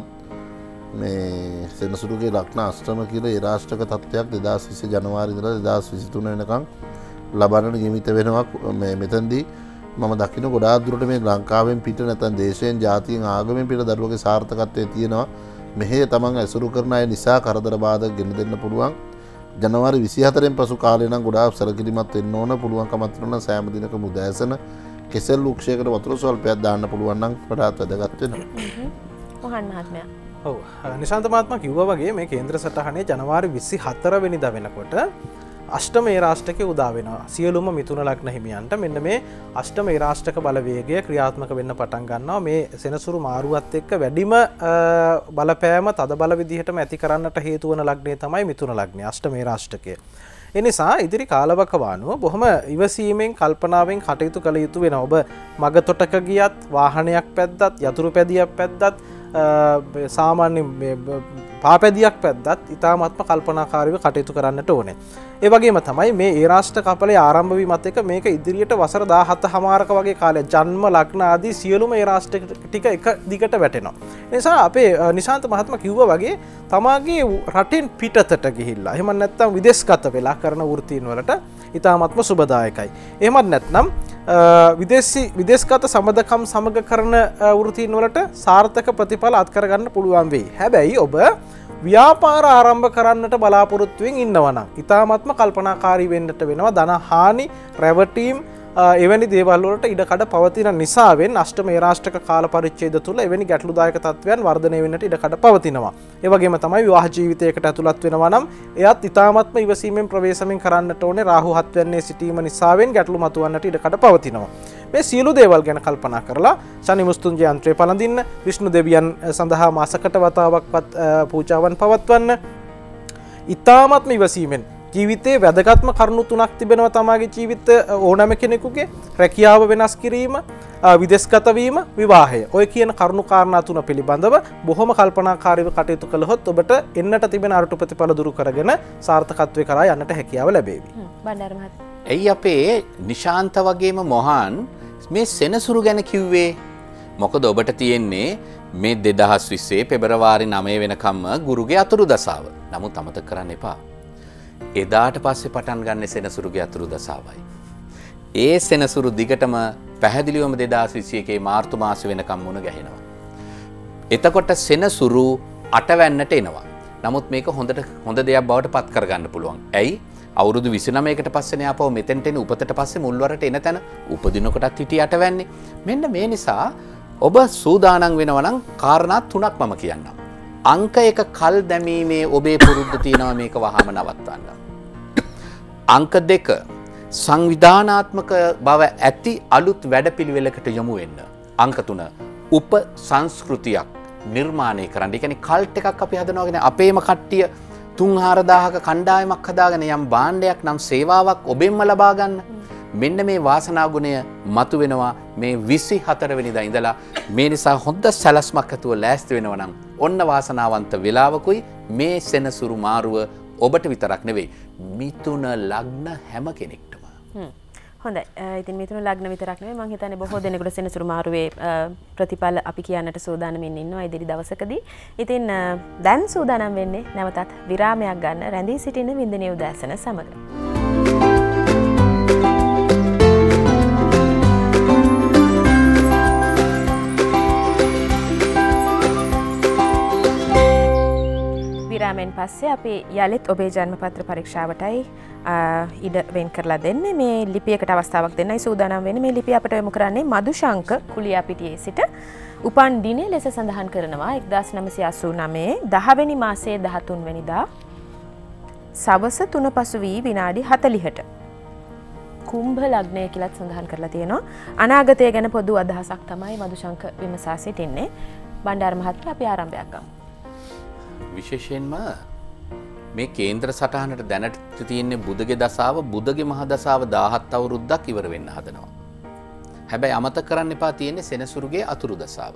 Speaker 3: මේ සෙනසුරුගේ ලග්න අෂ්ටම කියලා ඒ රාෂ්ටක තත්ත්වයක් දෙදාස් විසි ජනවාරි ඉඳලා දෙදාස් විසි තුන වෙනකන් ලබන්නට නියමිත වෙනවා. මේ මෙතනදී මම දකින්න ගොඩාක් දුරට මේ ලංකාවෙන් පිට නැත්නම් දේශයෙන් ජාතියෙන් ආගමෙන් පිට දරුවගේ සාර්ථකත්වයේ තියෙනවා. මෙහි තමන් ඇසුරු කරන අය නිසා කරදර බාධක ගෙන දෙන්න පුළුවන්. ජනවාරි විසිහතරෙන් පසු කාලේ නම් ගොඩාක් සැලකිලිමත් වෙන්න ඕන. පුළුවන්කමක් තියෙනවා සෑම දිනකම උදෑසන කෙසෙල් ලුක්ෂයකට වතුර ස්වල්පයක් දාන්න පුළුවන් නම් වඩාත් වැදගත් වෙනවා.
Speaker 1: මොහන් මහත්මයා.
Speaker 4: ඔව් නිශාන්ත මහත්මයා කිව්වා වගේ මේ කේන්ද්‍ර සටහනේ ජනවාරි විසිහතර වෙනිදා වෙනකොට අෂ්ටම ඒ රාෂ්ටකයේ උදා වෙනවා. සියලුම මිථුන ලග්න හිමියන්ට මෙන්න මේ අෂ්ටම ඒ රාෂ්ටක බලවේගය ක්‍රියාත්මක වෙන්න පටන් ගන්නවා. මේ සෙනසුරු මාරුවත් එක්ක වැඩිම බලපෑම තද බල විදිහටම ඇති කරන්නට හේතු වන ලග්නය තමයි මිථුන ලග්නය. අෂ්ටම ඒ රාෂ්ටකය. ඒ නිසා ඉදිරි කාලවකවානුව බොහොම ඉවසීමෙන් කල්පනාවෙන් කටයුතු කළ යුතු වෙනවා. ඔබ මග තොටක ගියත් වාහනයක් පැද්දත් යතුරු පැදියක් පැද්දත් සාමාන්‍ය පාපැදියක් පැද්දත් ඉතාමත්ම කල්පනාකාරීව කටයුතු කරන්නට ඕනේ. ඒ වගේම තමයි මේ ඒ රාෂ්ට්‍ර කපලේ ආරම්භ වීමත් එක්ක මේක ඉදිරියට වසර දාහත හමාරක වගේ කාලයක් ජන්ම ලග්න ආදී සියලුම ඒ රාෂ්ට්‍ර ටික එක දිගට වැටෙනවා. ඒ නිසා අපේ නිශාන්ත මහත්මයා කිව්වා වගේ තමාගේ රටින් පිටතට ගිහිල්ලා එහෙම නැත්නම් විදේශගත වෙලා කරන වෘත්තීන් වලට ඉතාමත්ම සුබදායකයි. එහෙමත් නැත්නම් විදේශී විදේශගත සම්බන්ධකම් සමග කරන වෘත්තීන් වලට සාර්ථක ප්‍රතිඵල අත්කර ගන්න පුළුවන් වෙයි. හැබැයි ඔබ ව්‍යාපාර ආරම්භ කරන්නට බලාපොරොත්තුවෙන් ඉන්නවා නම් ඉතාමත්ම කල්පනාකාරී වෙන්නට වෙනවා. ධන හානි, රැවටීම් එවැනි දේවල් වලට ඉඩකඩ පවතින නිසාවෙන් අෂ්ටම ඒ රාෂ්ට්‍රක කාල පරිච්ඡේද තුල එවැනි ගැටලුදායක තත්ත්වයන් වර්ධනය වෙන්නට ඉඩකඩ පවතිනවා. ඒ වගේම තමයි විවාහ ජීවිතයකට ඇතුළත් වෙනවා නම් එයත් ඉතාමත්ම ඉවසීමෙන් ප්‍රවේශමෙන් කරන්නට ඕනේ. රාහු හත් වෙන්නේ සිටීම නිසාවෙන් ගැටලු මතුවන්නට ඉඩකඩ පවතිනවා. මේ සියලු දේවල් ගැන කල්පනා කරලා ශනි මුස්තුන්ජ යන්ත්‍රය පළඳින්න, විෂ්ණු දෙවියන් සඳහා මාසකට වතාවක්වත් පූජාවන් පවත්වන්න. ඉතාමත්ම ඉවසීමෙන් ජීවිතයේ වැදගත්ම කරුණු තුනක් තිබෙනවා තමාගේ ජීවිත ඕනෑම කෙනෙකුගේ. රැකියාව වෙනස් කිරීම, විදේශගත වීම, විවාහය. ඔය කියන කරුණු කාරණා තුන පිළිබඳව බොහොම කල්පනාකාරීව කටයුතු කළහොත් ඔබට එන්නට තිබෙන අරටු ප්‍රතිඵල දුරු කරගෙන සාර්ථකත්වයේ කරා යන්නට හැකියාව ලැබේවි.
Speaker 1: බණ්ඩාර මහත්මයා.
Speaker 2: ඇයි අපේ නිශාන්ත වගේම මොහන් මේ සෙනසුරු ගැන කිව්වේ? මොකද ඔබට තියෙන්නේ මේ දෙදහස් විස්සේ පෙබරවාරි නවය වෙනකම්ම ගුරුගේ අතුරු දසාව. නමුත් අමතක කරන්න එපා. එදාට පස්සේ පටන් ගන්න සෙනසුරුගේ අතුරු දසාවයි. ඒ සෙනසුරු දිගටම පැහැදිලිවම දෙදහස් විසි එකේ මාර්තු මාස වෙනකම් මුණ ගැහෙනවා. එතකොට සෙනසුරු අටවැන්නට එනවා. නමුත් මේක හොඳට හොඳ දෙයක් බවට පත් කරගන්න පුළුවන්. ඇයි? අවුරුදු විසිනමයකට පස්සේ ආපහු මෙතෙන්ට එන උපතට පස්සේ මුල්වරට එන තැන උපදිනකොටත් හිටිය අටවැන්නේ. මෙන්න මේ නිසා ඔබ සූදානම් වෙනවා නම් කාරණා තුනක් මම කියන්නම්. අංක එක කල් දැමීමේ ඔබේ පුරුද්ද තියෙනවා මේක වහාම නවත්වන්න. අංක දෙක සංවිධානාත්මක බව ඇති අලුත් වැඩපිළිවෙලකට යොමු වෙන්න. අංක තුන උප සංස්කෘතියක් නිර්මාණය කරන්න. ඒ කියන්නේ කල්ට් එකක් අපි හදනවා කියන්නේ අපේම කට්ටිය තුන් හාරදාහක කණ්ඩායමක් හදාගෙන යම් භාණ්ඩයක් නම් සේවාවක් ඔබෙන්ම ලබා ගන්න. මෙන්න මේ වාසනා ගුණය මතුවෙනවා මේ විසි හතර වෙනිදා ඉඳලා. මේ නිසා හොඳ සැලැස්මක් ඇතුව ලෑස්ති වෙනවා නම් ඔන්න වාසනාවන්ත වෙලාවකුයි මේ සෙනසුරු මාරුව ඔබට විතරක් නෙවෙයි මිථුන ලග්න හැම කෙනෙක්ටම.
Speaker 1: හොඳයි. ඉතින් මිථුන ලග්න විතරක් නෙවෙයි මම හිතන්නේ බොහෝ දෙනෙකුට සෙනසුරු මාරුවේ ප්‍රතිඵල අපි කියන්නට සූදානම්ින් ඉන්නවා ඉදිරි දවසකදී. ඉතින් දැන් සූදානම් වෙන්නේ නැවතත් විරාමයක් ගන්න රැඳී සිටින වින්දනීය උදෑසන සමග. විරාමෙන් පස්සේ අපි යලිත් ඔබේ ජන්මපත්‍ර පරීක්ෂාවටයි ඉඩ වෙන් කරලා දෙන්නේ. මේ ලිපියකට අවස්ථාවක් දෙන්නයි සූදානම් වෙන්නේ. මේ ලිපිය අපට යොමු කරන්නේ මදුශංක කුලියාපිටියේ සිට උපන් දිනය ලෙස සඳහන් කරනවා එක්දාස් නවසිය අසූ නවය දහ වෙනි මාසයේ දහතුන් වෙනිදා සවස තුන පසු වී විනාඩි හතළිහට කුම්භ ලග්නය කියලත් සඳහන් කරලා තියෙනවා. අනාගතය ගැන පොදු අදහසක් තමයි මදුශංක විමසා සිටින්නේ. බණ්ඩාර මහත්මයා අපි ආරම්භයක් ගමු.
Speaker 2: විශේෂයෙන්ම මේ කේන්ද්‍ර සටහනට දැනට තියෙන්නේ බුදගේ දසාව බුදගේ මහ දසාව දාහත් අවුරුද්දක් ඉවර වෙන්න හදනවා. හැබැයි අමතක කරන්න එපා තියෙන්නේ සෙනසුරුගේ අතුරු දසාව.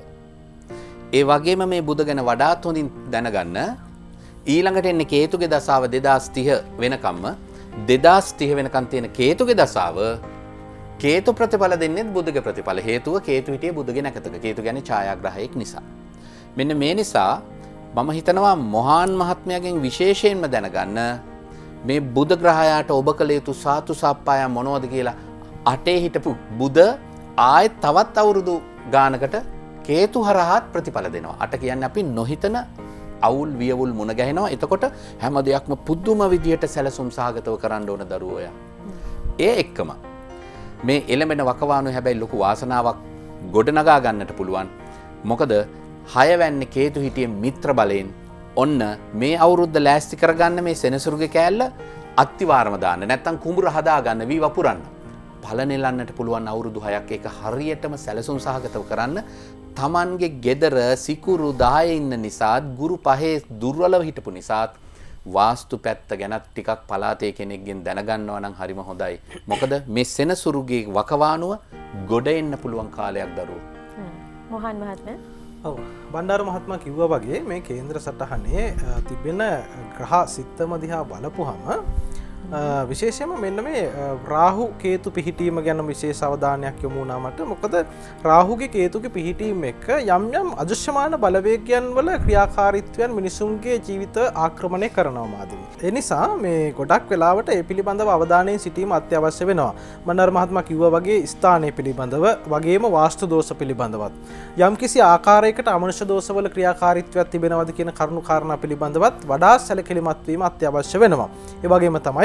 Speaker 2: ඒ වගේම මේ බුද ගැන වඩාත් හොඳින් දැනගන්න ඊළඟට එන්නේ කේතුගේ දසාව දෙදාස් තිහ වෙනකම්ම දෙදාස් තිහ වෙනකන් තියෙන කේතුගේ දසාව කේතු ප්‍රතිඵල දෙන්නේ බුදගේ ප්‍රතිඵල. හේතුව කේතු හිටියේ බුදගේ නැකතක. කේතු කියන්නේ ඡායාග්‍රහයෙක් නිසා. මෙන්න මේ නිසා මම හිතනවා මොහාන් මහත්මයාගෙන් විශේෂයෙන්ම දැනගන්න මේ බුද ග්‍රහයාට ඔබ කළ යුතු සාතු සප්පාය මොනවද කියලා. අටේ හිටපු බුද ආයෙත් තවත් අවුරුදු ගානකට කේතු හරහාත් ප්‍රතිඵල දෙනවා. අට කියන්නේ අපි නොහිතන අවුල් වියවුල් මුණ ගැහෙනවා. එතකොට හැම දෙයක්ම පුදුම විදියට සැලසුම් සහගතව කරන්න ඕන දරුවෝ යා. ඒ එක්කම මේ එළඹෙන වකවානුවේ හැබැයි ලොකු වාසනාවක් ගොඩනගා ගන්නට පුළුවන්. මොකද හයවැන්නේ කේතු හිටියේ මිත්‍ර බලයෙන් ඔන්න මේ අවුරුද්ද ලෑස්ති කරගන්න මේ සෙනසුරුගේ කෑල්ල අත්තිවාරම දාන්න නැත්තම් කුඹුර හදාගන්න වී වපුරන්න පලනෙලන්නට පුළුවන් අවුරුදු හයක් ඒක හරියටම සැලසුම් සහගතව කරන්න. තමන්ගේ ගෙදර සිකුරු දහයේ ඉන්න නිසාත් ගුරු පහේ දුර්වලව හිටපු නිසාත් වාස්තු පැත්ත ගැනත් ටිකක් පලාතේ කෙනෙක්ගෙන් දැනගන්නවා නම් හරිම හොඳයි. මොකද මේ සෙනසුරුගේ වකවානුව ගොඩ එන්න පුළුවන් කාලයක් දරුවෝ.
Speaker 1: මොහන් මහත්මයා
Speaker 4: ඔව් බණ්ඩාර මහත්මයා කිව්වා වගේ මේ කේන්ද්‍ර සටහනේ තිබෙන ග්‍රහ සිත්තම දිහා බලපුවහම විශේෂයෙන්ම මෙන්න මේ රාහු කේතු පිහිටීම ගැන විශේෂ අවධානයක් යොමු වුණා මට. මොකද රාහුගේ කේතුගේ පිහිටීම එක්ක යම් යම් අදෘශ්‍යමාන බලවේගයන් වල ක්‍රියාකාරීත්වයන් මිනිසුන්ගේ ජීවිත ආක්‍රමණය කරනවා මාදිවි. ඒ නිසා මේ ගොඩක් වෙලාවට ඒ පිළිබඳව අවධානයෙන් සිටීම අත්‍යවශ්‍ය වෙනවා. බණ්ඩාර මහත්මයා කිව්වා වගේ ස්ථානයේ පිළිබඳව වගේම වාස්තු දෝෂ පිළිබඳවත් යම් කිසි ආකාරයකට අමනුෂ්‍ය දෝෂවල ක්‍රියාකාරීත්වයක් තිබෙනවද කියන කරුණු කාරණා පිළිබඳවත් වඩා සැලකිලිමත් වීම අත්‍යවශ්‍ය වෙනවා. ඒ වගේම තමයි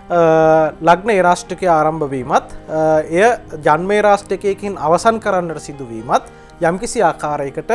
Speaker 4: ලග්න ඒරාෂ්ටකයේ ආරම්භ වීමත් එය ජන්මේ රාෂ්ටකයකින් අවසන් කරන්නට සිදුවීමත් යම්කිසි ආකාරයකට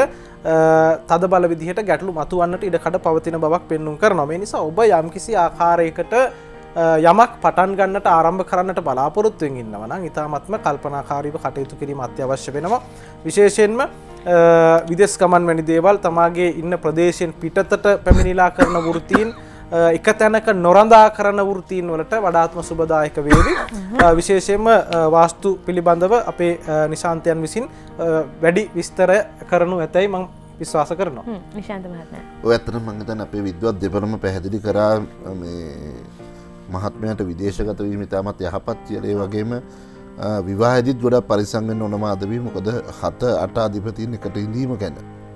Speaker 4: තද බල විදිහට ගැටලු මතුවන්නට ඉඩකඩ පවතින බවක් පෙන්වුම් කරනවා. මේ නිසා ඔබ යම්කිසි ආකාරයකට යමක් පටන් ගන්නට ආරම්භ කරන්නට බලාපොරොත්තු වෙමින් ඉන්නවා නම් ඊටාත්ම කල්පනාකාරීව කටයුතු කිරීම අත්‍යවශ්‍ය වෙනවා. විශේෂයෙන්ම විදේශ ගමන් වැනි දේවල් තමාගේ ඉන්න ප්‍රදේශයෙන් පිටතට පැමිණිලා කරන වෘත්තීන් එක තැනක නොරඳා කරන වෘත්තීන් වලට වඩාත්ම සුබදායක වේවි. විශේෂයෙන්ම වාස්තු පිළිබඳව අපේ නිශාන්තයන් විසින් වැඩි විස්තර කරනු ඇතැයි මම විශ්වාස කරනවා.
Speaker 1: නිශාන්ත මහත්මයා.
Speaker 3: ඔය ඇත්තටම මම හිතන්නේ අපේ විද්වත් දෙපළම පැහැදිලි කරා මේ මහත්මයාට විදේශගත වීම ඉතාමත් යහපත් කියලා. ඒ වගේම විවාහයේදීත් ගොඩක් පරිස්සම් වෙන්න ඕනම අදවි. මොකද හත අට අධිපතීන් එකට ඉඳීම ගැන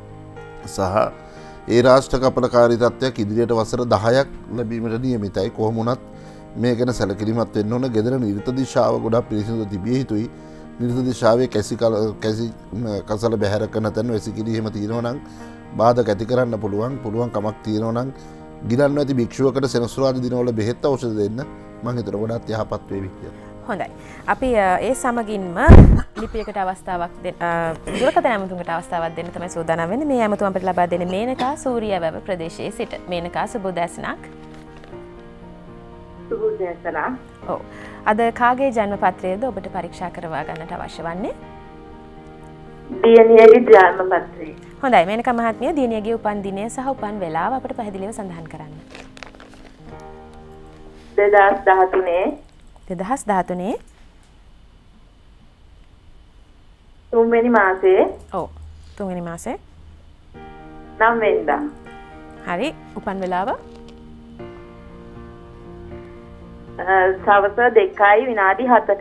Speaker 3: සහ ඒ රාෂ්ට්‍ර කපලකාරී තත්ත්වයක් ඉදිරියට වසර දහයක් ලැබීමට නියමිතයි. කොහොම වුණත් මේ ගැන සැලකිලිමත් වෙන්න ඕන. ගෙදර නිර්ත දිශාව ගොඩක් පිරිසිදු තිබිය යුතුයි. නිර්ත දිශාවේ කැසි කැසි කසල බැහැර කරන තැන වැසිකිලි එහෙම තියෙනවා නම් බාධක ඇති කරන්න පුළුවන්. පුළුවන් කමක් තියෙනවා නම් ගිලන් නැති භික්ෂුවකට සෙනසුරාදා දිනවල බෙහෙත් ඖෂධ දෙන්න මම හිතන ගොඩක් යහපත් වේවි කියලා.
Speaker 1: හොඳයි. අපි ඒ සමගින්ම ලිපියකට අවස්ථාවක් දුරකථන ඇමතුමකට අවස්ථාවක් දෙන්න තමයි සූදානම් වෙන්නේ. මේ ඇමතුම අපිට ලබා දෙන්නේ මේනකා සූරියවැව ප්‍රදේශයේ සිට. මේනකා සුබ උදෑසනක්.
Speaker 5: සුබ උදෑසනක්.
Speaker 1: ඔව්. අද කාගේ ජන්ම පත්‍රයේද ඔබට පරීක්ෂා කරවා ගන්නට අවශ්‍ය වන්නේ?
Speaker 5: දියණියගේ ජන්ම පත්‍රය.
Speaker 1: හොඳයි මේනකා මහත්මිය දියණියගේ උපන් දිනය සහ උපන් වේලාව අපිට පැහැදිලිව සඳහන් කරන්න.
Speaker 5: දෙදහස් දහතුනේ
Speaker 1: දෙදහස් දහතුනේ
Speaker 5: තුන්වෙනි මාසයේ
Speaker 1: ඔව් තුන්වෙනි මාසේ
Speaker 5: නව වෙනිදා.
Speaker 1: හරි උපන් වේලාව
Speaker 5: සවස දෙකයි විනාඩි හතට.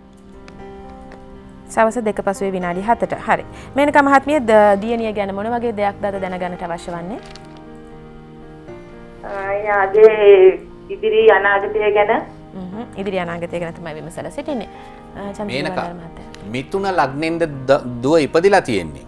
Speaker 1: සවස දෙක පසුවේ විනාඩි හතට. හරි. මේනකා මහත්මිය දියණිය ගැන මොන වගේ දෙයක්ද අද දැනගන්නට අවශ්‍ය වන්නේ?
Speaker 5: එයාගේ ඉදිරි අනාගතය ගැන
Speaker 1: හ්ම් ඉදිරි අනාගතය ගැන තමයි විමසලා සිටින්නේ.
Speaker 2: මේනකා මිථුන ලග්නෙන්ද දුව ඉපදිලා තියෙන්නේ.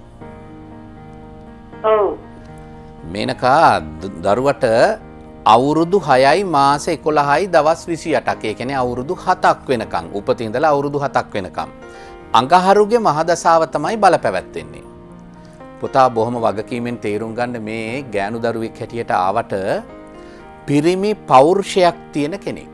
Speaker 5: ඔව්.
Speaker 2: මේනකා දරුවට අවුරුදු හයයි මාස එකොළහයි දවස් විසි අටක්. ඒ කියන්නේ අවුරුදු හතක් වෙනකම් උපතින් ඉඳලා අවුරුදු හතක් වෙනකම් අඟහරුගේ මහදසාව තමයි බලපැවැත්වෙන්නේ. පුතා බොහොම වගකීමෙන් තේරුම් ගන්න මේ ගෑනු දරුවෙක් හැටියට ආවට පිරිමි පෞරුෂයක් තියෙන කෙනෙක්.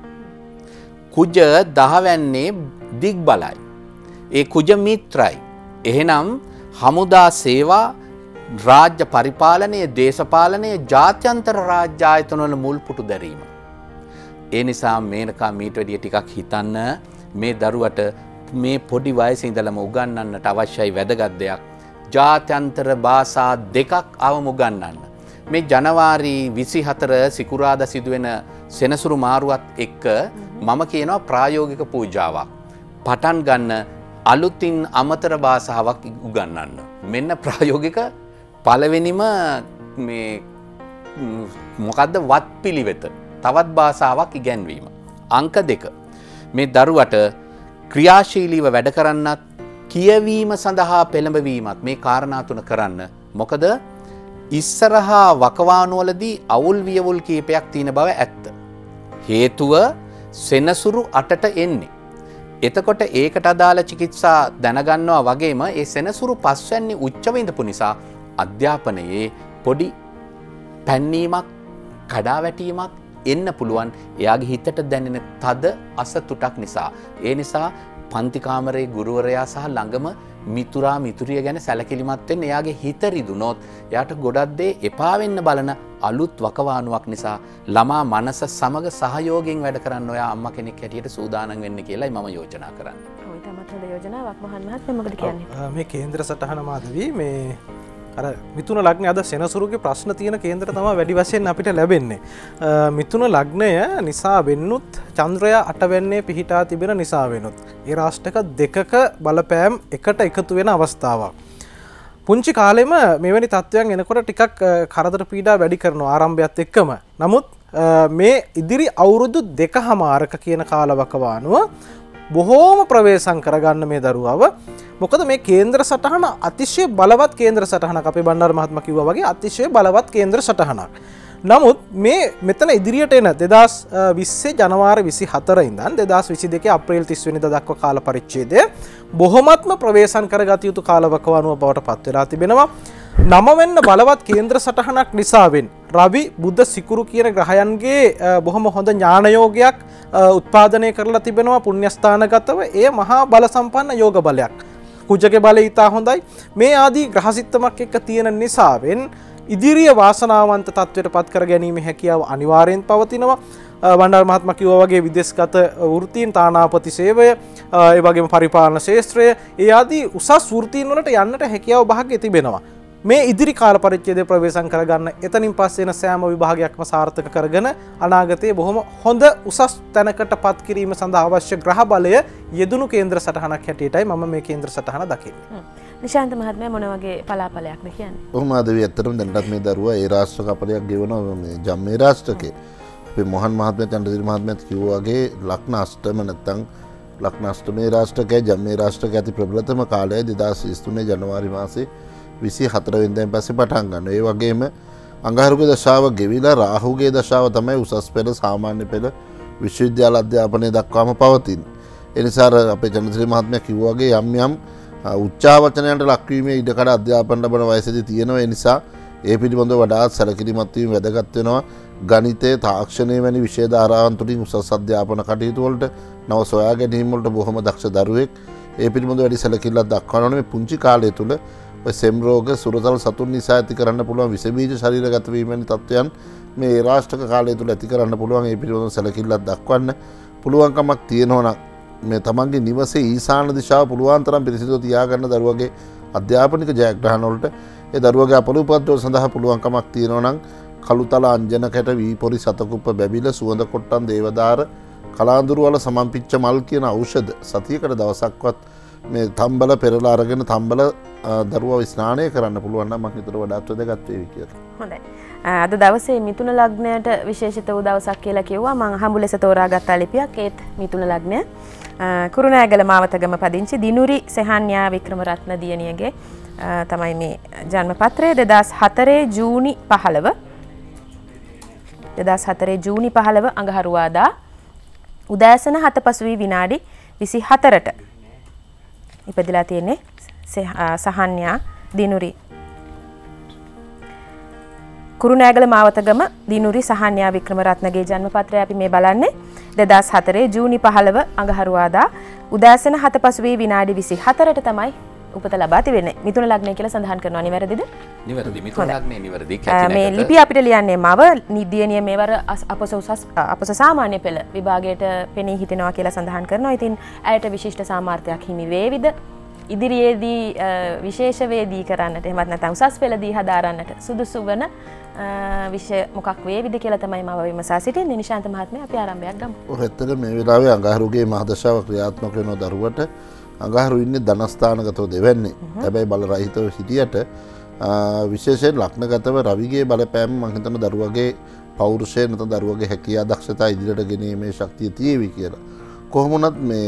Speaker 2: කුජ දහවැන්නේ දිග් බලයි. ඒ කුජ මිත්‍රයි. එහෙනම් හමුදා සේවා රාජ්‍ය පරිපාලනය දේශපාලනය ජාත්‍යන්තර රාජ්‍ය ආයතනවල මුල් පුටු දැරීම. ඒ නිසා මේනකා මීට වැඩිය ටිකක් හිතන්න මේ දරුවට මේ පොඩි වයසේ ඉඳලම උගන්වන්නට අවශ්‍යයි වැදගත් දෙයක්. ජාත්‍යන්තර භාෂා දෙකක් අවම උගන්වන්න. මේ ජනවාරි විසිහතර සිකුරාදා සිදුවෙන සෙනසුරු මාරුවත් එක්ක මම කියනවා ප්‍රායෝගික පූජාවක්. පටන් ගන්න අලුතින් අමතර භාෂාවක් උගන්වන්න. මෙන්න ප්‍රායෝගික පළවෙනිම මේ මොකද්ද වත් පිළිවෙත. තවත් භාෂාවක් ඉගැන්වීම. අංක දෙක. මේ දරුවට ක්‍රියාශීලීව වැඩ කරන්නත් කියවීම සඳහා පෙළඹවීමත් මේ කාරණා තුන කරන්න. මොකද ඉස්සරහා වකවානුවලදී අවුල් වියවුල් කීපයක් තියෙන බව ඇත්ත. හේතුව සෙනසුරු අටට එන්නේ. එතකොට ඒකට අදාළ චිකිත්සා දැනගන්නවා වගේම ඒ සෙනසුරු පස්වැන්නේ උච්චව ඉඳපු නිසා අධ්‍යාපනයේ පොඩි පැන්නීමක් කඩාවැටීමක් එන්න පුළුවන් එයාගේ හිතට දැනෙන තද අසතුටක් නිසා. ඒ නිසා පන්ති කාමරයේ ගුරුවරයා සහ ළඟම මිතුරා මිතුරිය ගැන සැලකිලිමත් වෙන්න එයාගේ හිත රිදුනොත් එයාට ගොඩක් දේ එපා වෙන්න බලන අලුත් වකවානුවක් නිසා ළමා මනස සමග සහයෝගයෙන් වැඩ කරන්න ඔයා අම්මා කෙනෙක් හැටියට සූදානම් වෙන්න කියලායි මම යෝජනා කරන්නේ.
Speaker 1: ඔය තමයි හොඳ යෝජනාවක් මොහන් මහත්මයා මොකද කියන්නේ?
Speaker 4: මේ කේන්ද්‍ර සටහන මාධවී මේ අර මිතුන ලග්නය අද සෙනසුරුගේ ප්‍රශ්න තියෙන කේන්ද්‍ර තමයි වැඩි වශයෙන් අපිට ලැබෙන්නේ. මිතුන ලග්නය නිසා වෙන්නුත් චන්ද්‍රයා අටවැන්නේ පිහිටා තිබෙන නිසා වෙනුත් ඒ රාෂ්ටක දෙකක බලපෑම් එකට එකතු වෙන අවස්ථාවක්. පුංචි කාලෙම මෙවැනි තත්ත්වයන් එනකොට ටිකක් කරදර පීඩා වැඩි කරනවා ආරම්භයත් එක්කම. නමුත් මේ ඉදිරි අවුරුදු දෙකහමාරක කියන කාලවකවානුව බොහෝම ප්‍රවේශම් කරගන්න මේ දරුවව. මොකද මේ කේන්ද්‍ර සටහන අතිශය බලවත් කේන්ද්‍ර සටහනක්. අපේ බණ්ඩාර මහත්මයා කිව්වා වගේ අතිශය බලවත් කේන්ද්‍ර සටහනක්. නමුත් මේ මෙතන ඉදිරියට එන දෙදහස් විස්සේ ජනවාරි විසිහතර ඉඳන් දෙදහස් විසිදෙක අප්‍රේල් තිස් වෙනිදා දක්වා කාල පරිච්ඡේදය බොහොමත්ම ප්‍රවේශම් කරගත යුතු කාලවකවානුව බවට පත් වෙලා තිබෙනවා. නම වෙන්න බලවත් කේන්ද්‍ර සටහනක් නිසාවෙන් රවි බුද්ධ සිකුරු කියන ග්‍රහයන්ගේ බොහොම හොඳ ඥානයෝගයක් උත්පාදනය කරලා තිබෙනවා පුණ්‍යස්ථානගතව. ඒ මහා බල සම්පන්න යෝග බලයක්. කුජගේ බලය ඉතා හොඳයි. මේ ආදී ග්‍රහසිත්තමක් එක්ක තියෙන නිසාවෙන් ඉදිරිය වාසනාවන්ත තත්ත්වයට පත් කර ගැනීම හැකියාව අනිවාර්යෙන් පවතිනවා. බණ්ඩාර මහත්මයා කිව්වා වගේ විදේශගත වෘත්තීන් තානාපති සේවය, ඒ වගේම පරිපාලන ශාස්ත්‍රය, ඒ ආදී උසස් වෘත්තීන් වලට යන්නට හැකියාව භාග්‍ය තිබෙනවා. මේ ඉදිරි කාල පරිච්ඡේදය ප්‍රවේශම් කරගන්න එතනින් පස්සේ එන සෑම විභාගයක්ම සාර්ථක කරගෙන අනාගතයේ බොහොම හොඳ උසස් තැනකට පත් කිරීම සඳහා අවශ්‍ය ග්‍රහ බලය යෙදුණු කේන්ද්‍ර සටහනක් හැටියටයි මම මේ කේන්ද්‍ර සටහන දකින්නේ.
Speaker 1: නිශාන්ත මහත්මයා මොන වගේ පලාපලයක්ද කියන්නේ?
Speaker 3: ඔහොම ආදවි ඇත්තටම දැනටත් මේ දරුවා ඒ රාෂ්ට්‍ර කපලයක් ගෙවනවා මේ ජම්මේ රාෂ්ට්‍රකේ. අපේ මොහන් මහත්මයා චන්ද්‍රසිරි මහත්මයාත් කිව්වා වගේ ලග්න අෂ්ටම නැත්තම් ලග්න අෂ්ටමේ රාෂ්ට්‍රකයේ ජම්මේ රාෂ්ට්‍රකයේ අති ප්‍රබලතම කාලය දෙදහස් විසිතුනේ ජනවාරි මාසේ විසිහතර වෙනිදාන් පස්සේ පටන් ගන්නවා. ඒ වගේම අඟහරුගේ දශාව ගෙවිලා රාහුගේ දශාව තමයි උසස් පෙළ සාමාන්‍ය පෙළ විශ්වවිද්‍යාල අධ්‍යාපනය දක්වාම පවතින්නේ. ඒ නිසා අපේ චන්ද්‍රසිරි මහත්මයා කිව්වා වගේ යම් යම් උච්චාවචනයන්ට ලක්වීමේ ඉඩකඩ අධ්‍යාපන ලබන වයසේදී තියෙනවා. ඒ නිසා ඒ පිළිබඳව වඩාත් සැලකිලිමත් වීම වැදගත් වෙනවා. ගණිතය, තාක්ෂණය වැනි විෂය ධාරාවන් තුළින් උසස් අධ්‍යාපන කටයුතු වලට නව සොයා ගැනීම වලට බොහොම දක්ෂ දරුවෙක්. ඒ පිළිබඳ වැඩි සැලකිල්ලක් දක්වනවා මේ පුංචි කාලය තුල ඔය සෙම් රෝග සුරතල් සතුන් නිසා ඇති කරන්න පුළුවන් විස බීජ ශරීරගත වීමෙන් තත්ත්වයන් මේ රාෂ්ට්‍රක කාලය තුල ඇති කරන්න පුළුවන් ඒ පිළිබඳ සැලකිල්ලක් දක්වන්න පුළුවන්කමක් තියෙනවා නම් මේ තමන්ගේ නිවසේ ඊශාන දිශාව පුළුවන් තරම් පිරිසිදුව තියාගන්න දරුවගේ අධ්‍යාපනික ජයග්‍රහණ වලට ඒ දරුවගේ අපලුපද්‍රව සඳහා පුළුවන්කමක් තියෙනවා නම් කළුතල අංජන කැට වී පොරි සතකුප්ප බැබිල සුවඳ කොට්ටන් දේවදාර කලාඳුරු වල සමන්පිච්ච මල් කියන ඖෂධ සතියකට දවසක්වත් මේ තම්බල පෙරලා අරගෙන තම්බල දරුවව ස්නානය කරන්න පුළුවන් නම් මම හිතුවා වඩාත් වැදගත් වේවි කියලා.
Speaker 1: හොඳයි. අද දවසේ මිථුන ලග්නයට විශේෂිත වූ දවසක් කියලා කිව්වා. මම හම්බු ලෙස තෝරාගත්ත ලිපියක් ඒත් මිථුන ලග්නය. කුරුණෑගල මාවතගම පදිංචි දිනුරි සෙහාන්‍යා වික්‍රමරත්න දියණියගේ තමයි මේ ජන්ම පත්‍රය දෙදහස් හතරේ ජූනි පහළව දෙදහස් හතරේ ජූනි පහළව අඟහරුවාදා උදෑසන හත පසුවී විනාඩි විසිහතරට ඉපදිලා තියෙන්නේ සහන්‍යා දිනුරි කුරුණෑගල මාවතගම දිනුරි සහන්‍යා වික්‍රමරත්නගේ ජන්ම පත්‍රය අපි මේ බලන්නේ දෙදහස් හතරේ ජූනි පහළව අඟහරුවාදා උදෑසන හත පසුවී විනාඩි විසිහතරට තමයි උපත ලබා තිබෙන්නේ. මිථුන ලග්නය කියලා සඳහන් කරනවා නිවැරදිද?
Speaker 2: නිවැරදි. මිථුන ලග්නේ නිවැරදි.
Speaker 1: මේ ලිපිය අපිට ලියන්නේ මව නිදියනිය මේවර අපස උසස් අපස සාමාන්‍ය පෙළ විභාගයට පෙනී හිටිනවා කියලා සඳහන් කරනවා. ඉතින් ඇයට විශිෂ්ට සාමර්ථ්‍යයක් හිමි වේවිද? ඉදිරියේදී විශේෂ වේදී කරන්නට එහෙමත් නැත්නම් උසස් පෙළදී හදාරන්නට සුදුසු වන විෂය මොකක් වේවිද කියලා තමයි මම විමසා සිටින්නේ. නිශාන්ත මහත්මයා අපි ආරම්භයක් ගමු.
Speaker 3: ඔව් ඇත්තට මේ වෙලාවේ අඟහරුගේ මහදශාව ක්‍රියාත්මක වෙන දරුවට අඟහරු ඉන්නේ ධනස්ථානගතව දෙවන්නේ. හැබැයි බල රහිතව සිටියට විශේෂයෙන් ලග්නගතව රවිගේ බලපෑම මම හිතන දරුවගේ පෞරුෂය නැත්නම් දරුවගේ හැකියාව දක්ෂතා ඉදිරියට ගෙනීමේ ශක්තිය තියෙවි කියලා. කොහොම වුණත් මේ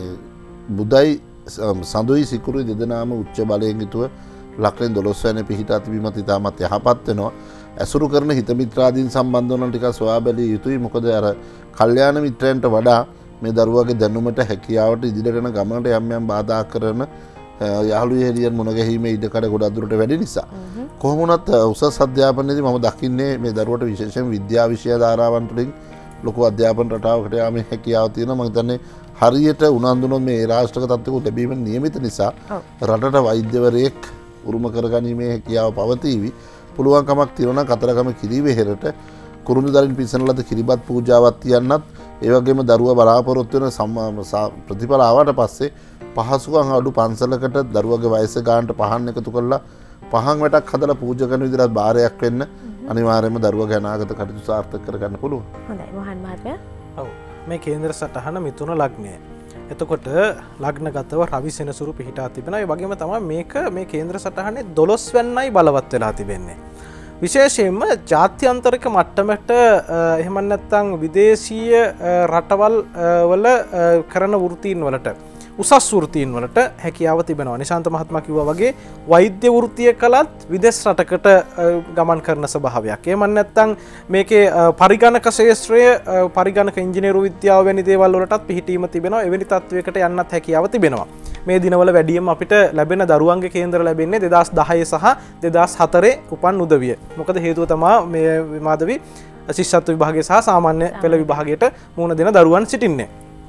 Speaker 3: බුදයි සඳුයි සිකුරුයි දෙදෙනාම උච්ච බලයෙන් යුතුව ලක්ෂණ දොළොස් වෙනි පිහිටා තිබීමත් ඉතාමත් යහපත් වෙනවා. ඇසුරු කරන හිත මිත්‍රාදීන් සම්බන්ධ වන ටිකක් සොයා බැලිය යුතුයි. මොකද අර කල්යාණ මිත්‍රයන්ට වඩා මේ දරුවගේ දැනුමට හැකියාවට ඉදිරියට යන ගමනට යම් යම් බාධා කරන යාළු යෙහෙලියන් මුණ ගැහිීමේ ඉඩකඩ ගොඩක් දුරට වැඩි නිසා කොහොම වුණත් උසස් අධ්‍යාපනයේදී මම දකින්නේ මේ දරුවට විශේෂයෙන් විද්‍යා විෂය ධාරාවන් තුළින් ලොකු අධ්‍යාපන රටාවකට යාමේ හැකියාව තියෙනවා. මම හිතන්නේ හරියට උනන්දුනොත් මේ රාෂ්ට්‍රක තත්ත්වයක ලැබීමෙන් නියමිත නිසා රටට වෛද්‍යවරයෙක් උරුම කරගැනීමේ හැකියාව පවතීවි. පුළුවන්කමක් තියෙනවා නම් කතරගම කිරිවෙහෙරට කුරුඳු දරින් පිසන ලද කිරිබත් පූජාවක් තියන්නත් ඒ වගේම දරුවා බලාපොරොත්තු වෙන ප්‍රතිඵල ආවට පස්සේ පහසුකම් අඩු පන්සලකට දරුවගේ වයස ගානට පහන් එකතු කරලා පහන් වැටක් හදලා පූජා කරන විදිහට බාරයක් වෙන්න අනිවාර්යයෙන්ම දරුවගේ අනාගත කටයුතු සාර්ථක කරගන්න පුළුවන්.
Speaker 1: හොඳයි මොහන් මහත්මයා.
Speaker 4: ඔව් මේ කේන්ද්‍ර සටහන මිථුන ලග්නය. එතකොට ලග්නගතව රවි සෙනසුරු පිහිටා තිබෙනවා. ඒ වගේම තමයි මේක මේ කේන්ද්‍ර සටහනේ දොළොස් වෙන්නයි බලවත් වෙලා තිබෙන්නේ. විශේෂයෙන්ම ජාත්‍යන්තරික මට්ටමට එහෙම නැත්නම් විදේශීය රටවල් වල කරන වෘත්තීන් වලට උසස් වෘත්තීන් වලට හැකියාව තිබෙනවා. නිශාන්ත මහත්මයා කිව්වා වගේ වෛද්‍ය වෘත්තිය කළත් විදේශ රටකට ගමන් කරන ස්වභාවයක්. එහෙම නැත්නම් මේකේ පරිගණක ශාස්ත්‍රය පරිගණක ඉංජිනේරු විද්‍යාව වැනි දේවල් වලටත් පිහිටීම තිබෙනවා. එවැනි තත්වයකට යන්නත් හැකියාව තිබෙනවා. මේ දිනවල වැඩියෙන් අපිට ලැබෙන දරුවන්ගේ කේන්දර ලැබෙන්නේ දෙදහස් දහය සහ දෙදහස් හතරේ උපන් උදවිය. මොකද හේතුව තමයි මේ මාධවි ශිෂ්‍යත්ව විභාගය සහ සාමාන්‍ය පෙළ විභාගයට මුහුණ දෙන දරුවන් සිටින්නේ.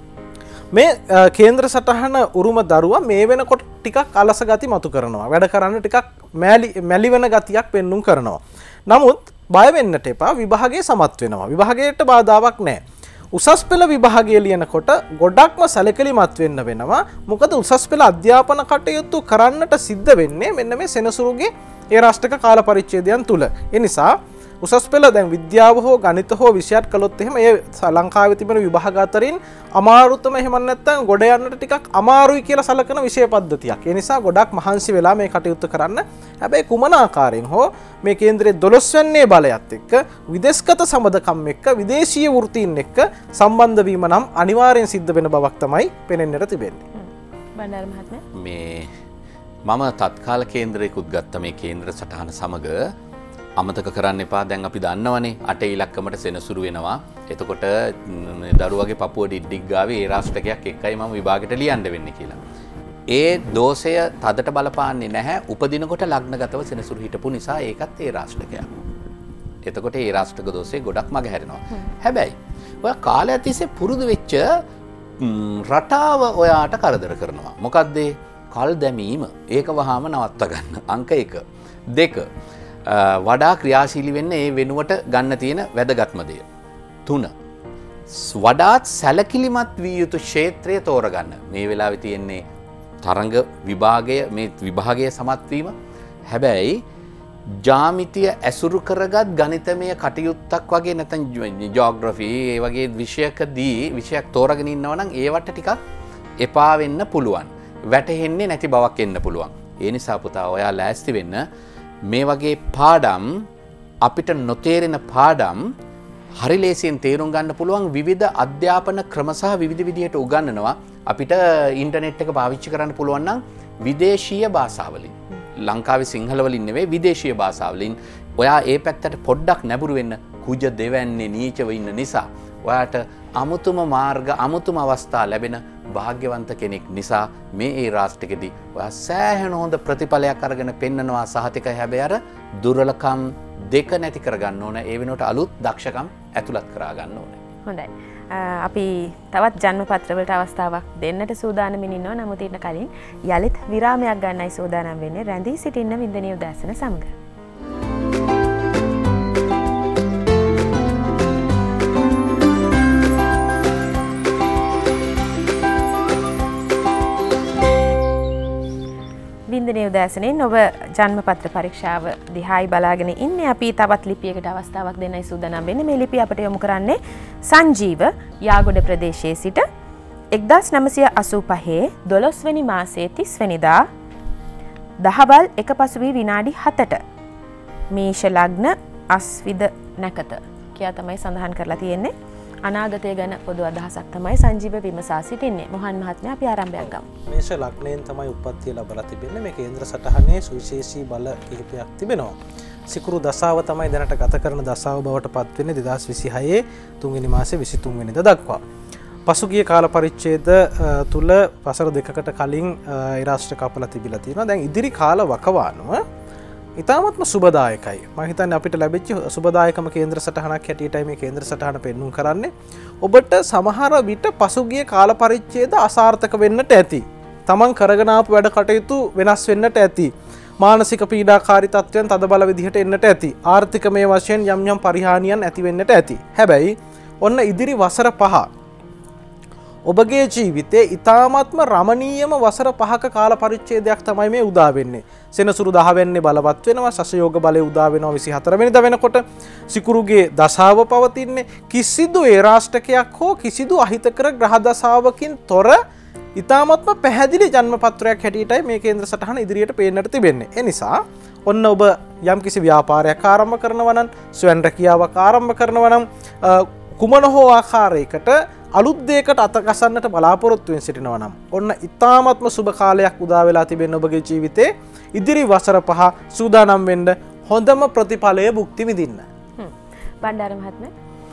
Speaker 4: මේ කේන්ද්‍ර සටහන උරුම දරුවා මේ වෙනකොට ටිකක් අලස ගති මතු කරනවා. වැඩ කරන්න ටිකක් මැලි මැලි වෙන ගතියක් පෙන්눔 කරනවා. නමුත් බය වෙන්නට එපා. විභාගයේ සමත් වෙනවා. විභාගයට බාධාවක් නැහැ. උසස් පෙළ විභාගය ලියනකොට ගොඩක්ම සැලකිලිමත් වෙන්න වෙනවා. මොකද උසස් පෙළ අධ්‍යාපන කටයුතු කරන්නට සිද්ධ වෙන්නේ මෙන්න මේ සෙනසුරුගේ ඒ රාෂ්ට්‍රක කාල පරිච්ඡේදයන් තුල. ඒ නිසා උසස් පෙළ දැන් විද්‍යාව හෝ ගණිත හෝ විෂයත් කළොත් එහෙම ඒ ලංකාවේ තිබෙන විභාග අතරින් අමාරුතම එහෙම නැත්නම් ගොඩ යන්නට ටිකක් අමාරුයි කියලා සලකන විෂය පද්ධතියක්. ඒ නිසා ගොඩක් මහන්සි වෙලා මේ කටයුතු කරන්න. හැබැයි කුමන ආකාරයෙන් හෝ මේ කේන්ද්‍රයේ දොළොස් වෙන්නේ බලයත් එක්ක විදේශගත සම්බන්ධකම් එක්ක විදේශීය වෘත්තීන් එක්ක සම්බන්ධ වීම නම් අනිවාර්යෙන් සිද්ධ වෙන බවක් තමයි පෙනෙන්නට තිබෙන්නේ.
Speaker 1: බණ්ඩාර මහත්මයා
Speaker 2: මේ මම තත්කාල කේන්ද්‍රයකුත් ගත්ත මේ කේන්ද්‍ර සටහන සමග අමතක කරන්න එපා. දැන් අපි දන්නවනේ අටේ ඉලක්කමට සෙනසුරු වෙනවා. එතකොට දරුවගේ පපුව ඩිඩ්ඩික් ගාවේ ඒ රාෂ්ට්‍රකයක් එක්කයි මම විභාගයට ලියන්න වෙන්නේ කියලා. ඒ දෝෂය තදට බලපාන්නේ නැහැ. උපදිනකොට ලග්නගතව සෙනසුරු හිටපු නිසා ඒකත් ඒ රාෂ්ට්‍රකයක්. එතකොට ඒ රාෂ්ට්‍රක දෝෂේ ගොඩක් මග හැරෙනවා. හැබැයි ඔය කාලය තිස්සේ පුරුදු වෙච්ච රටාව ඔයාට කරදර කරනවා. මොකක්ද ඒ? කල් දැමීම. ඒක වහාම නවත්ත ගන්න. අංක එක. දෙක. වඩා ක්‍රියාශීලී වෙන්න ඒ වෙනුවට ගන්න තියෙන වැදගත්ම දේ. තුන. වඩාත් සැලකිලිමත් විය යුතු ක්ෂේත්‍රය තෝරගන්න. මේ වෙලාවේ තියෙන්නේ තරංග විභාගය, මේ විභාගයේ සමත් වීම. හැබැයි ජ්‍යාමිතිය ඇසුරු කරගත් ගණිතමය කටයුත්තක් වගේ නැත්නම් ජියෝග්‍රෆි ඒ වගේ විෂයකදී විෂයක් තෝරගෙන ඉන්නවා නම් ඒවට ටිකක් එපා වෙන්න පුළුවන්. වැටහෙන්නේ නැති බවක් එන්න පුළුවන්. ඒ නිසා පුතා ඔයා ලෑස්ති වෙන්න මේ වගේ පාඩම් අපිට නොතේරෙන පාඩම් හරි ලේසියෙන් තේරුම් ගන්න පුළුවන් විවිධ අධ්‍යාපන ක්‍රම සහ විවිධ විදිහට උගන්වනවා. අපිට ඉන්ටර්නෙට් එක පාවිච්චි කරන්න පුළුවන් නම් විදේශීය භාෂාවලින්. ලංකාවේ සිංහල වලින් නෙවෙයි විදේශීය භාෂාවලින්. ඔයා ඒ පැත්තට පොඩ්ඩක් නැඹුරු වෙන්න. කුජ දෙවන්නේ නීචව ඉන්න නිසා ඔයාට අමුතුම මාර්ග අමුතුම අවස්ථා ලැබෙන භාග්‍යවන්ත කෙනෙක් නිසා මේ ඒ රාෂ්ට්‍රකෙදී ඔයා සෑහෙන හොඳ ප්‍රතිඵලයක් අරගෙන පෙන්නනවා. සහතිකයි. හැබැයි අර දුර්වලකම් දෙක නැති කරගන්න ඕන. ඒ වෙනුවට අලුත් දක්ෂකම් ඇතුළත් කරා ගන්න ඕනේ.
Speaker 1: හොඳයි. අපි තවත් ජන්ම පත්‍රවලට අවස්ථාවක් දෙන්නට සූදානමින් ඉන්නවා. නමුත් ඊට කලින් යලිත් විරාමයක් ගන්නයි සූදානම් වෙන්නේ. රැඳී සිටින්න වින්දනීය උදෑසන සමග. වින්දනීය උදෑසනින් ඔබ ජන්මපත්‍ර පරීක්ෂාව දිහායි බලාගෙන ඉන්නේ. අපි තවත් ලිපියකට අවස්ථාවක් දෙන්නයි සූදානම් වෙන්නේ. මේ ලිපිය අපට යොමු කරන්නේ සංජීව යාගොඩ ප්‍රදේශයේ සිට එක්දාස් නවසිය අසූ පහේ දොළොස් වෙනි මාසයේ තිස් වෙනිදා දහවල් එක පසුවී විනාඩි හතට මේෂ ලග්න අස්විද නැකත කියා තමයි සඳහන් කරලා තියෙන්නේ. අනාගතය ගැන පොදු අදහසක් තමයි සංජීව විමසා සිටින්නේ. මොහන් මහත්මයා අපි ආරම්භයක් ගමු.
Speaker 4: මේෂ ලග්නයෙන් තමයි උප්පත්තිය ලැබලා තිබෙන්නේ. මේ කේන්ද්‍ර සටහනේ සුවිශේෂී බල කිහිපයක් තිබෙනවා. සිකුරු දසාව තමයි දැනට ගත කරන දසාව බවට පත් වෙන්නේ දෙදාස් විසිහයේ තුන්වෙනි මාසයේ විසිතුන් වෙනිදා දක්වා. පසුගිය කාල පරිච්ඡේද තුල වසර දෙකකට කලින් ඒ රාෂ්ට්‍ර කපලා තිබිලා තියෙනවා. දැන් ඉදිරි කාල වකවානුව ඉතාමත්ම සුබදායකයි. මම හිතන්නේ අපිට ලැබිච්ච සුබදායකම කේන්ද්‍ර සටහනක් හැටියටයි මේ කේන්ද්‍ර සටහන පෙන්වුම් කරන්නේ. ඔබට සමහර විට පසුගිය කාල පරිච්ඡේද අසාර්ථක වෙන්නට ඇති. තමන් කරගෙන ආපු වැඩ කටයුතු වෙනස් වෙන්නට ඇති. මානසික පීඩාකාරී තත්ත්වයන් තදබල විදිහට එන්නට ඇති. ආර්ථිකමය වශයෙන් යම් යම් පරිහානියන් ඇති වෙන්නට ඇති. හැබැයි ඔන්න ඉදිරි වසර පහ ඔබගේ ජීවිතේ ඉතාමත්ම රමණීයම වසර පහක කාල පරිච්ඡේදයක් තමයි මේ උදා වෙන්නේ. සෙනසුරු දහ වෙන්නේ බලවත් වෙනවා. සසයෝග බලය උදා වෙනවා විසිහතර වෙනිදා වෙනකොට. සිකුරුගේ දසාව පවතින්නේ. කිසිදු ඒ රාෂ්ටකයක් හෝ කිසිදු අහිතකර ග්‍රහ දසාවකින් තොර ඉතාමත්ම පැහැදිලි ජන්ම පත්‍රයක් හැටියටයි මේ කේන්ද්‍ර සටහන ඉදිරියට පේන්නට තිබෙන්නේ. ඒ නිසා ඔන්න ඔබ යම් කිසි ව්‍යාපාරයක් ආරම්භ කරනවා නම්, ස්වයං රැකියාවක් ආරම්භ කරනවා නම්, කුමන හෝ ආකාරයකට අලුත් දෙයකට අතගසන්නට බලාපොරොත්තු වෙන සිටිනවා නම් ඔන්න ඉතාමත්ම සුබ කාලයක් උදා වෙලා තිබෙන ඔබගේ ජීවිතේ ඉදිරි වසර පහ සූදානම් වෙන්න හොඳම ප්‍රතිඵලය භුක්ති විඳින්න.
Speaker 1: හ්ම්. බණ්ඩාර මහත්මයා.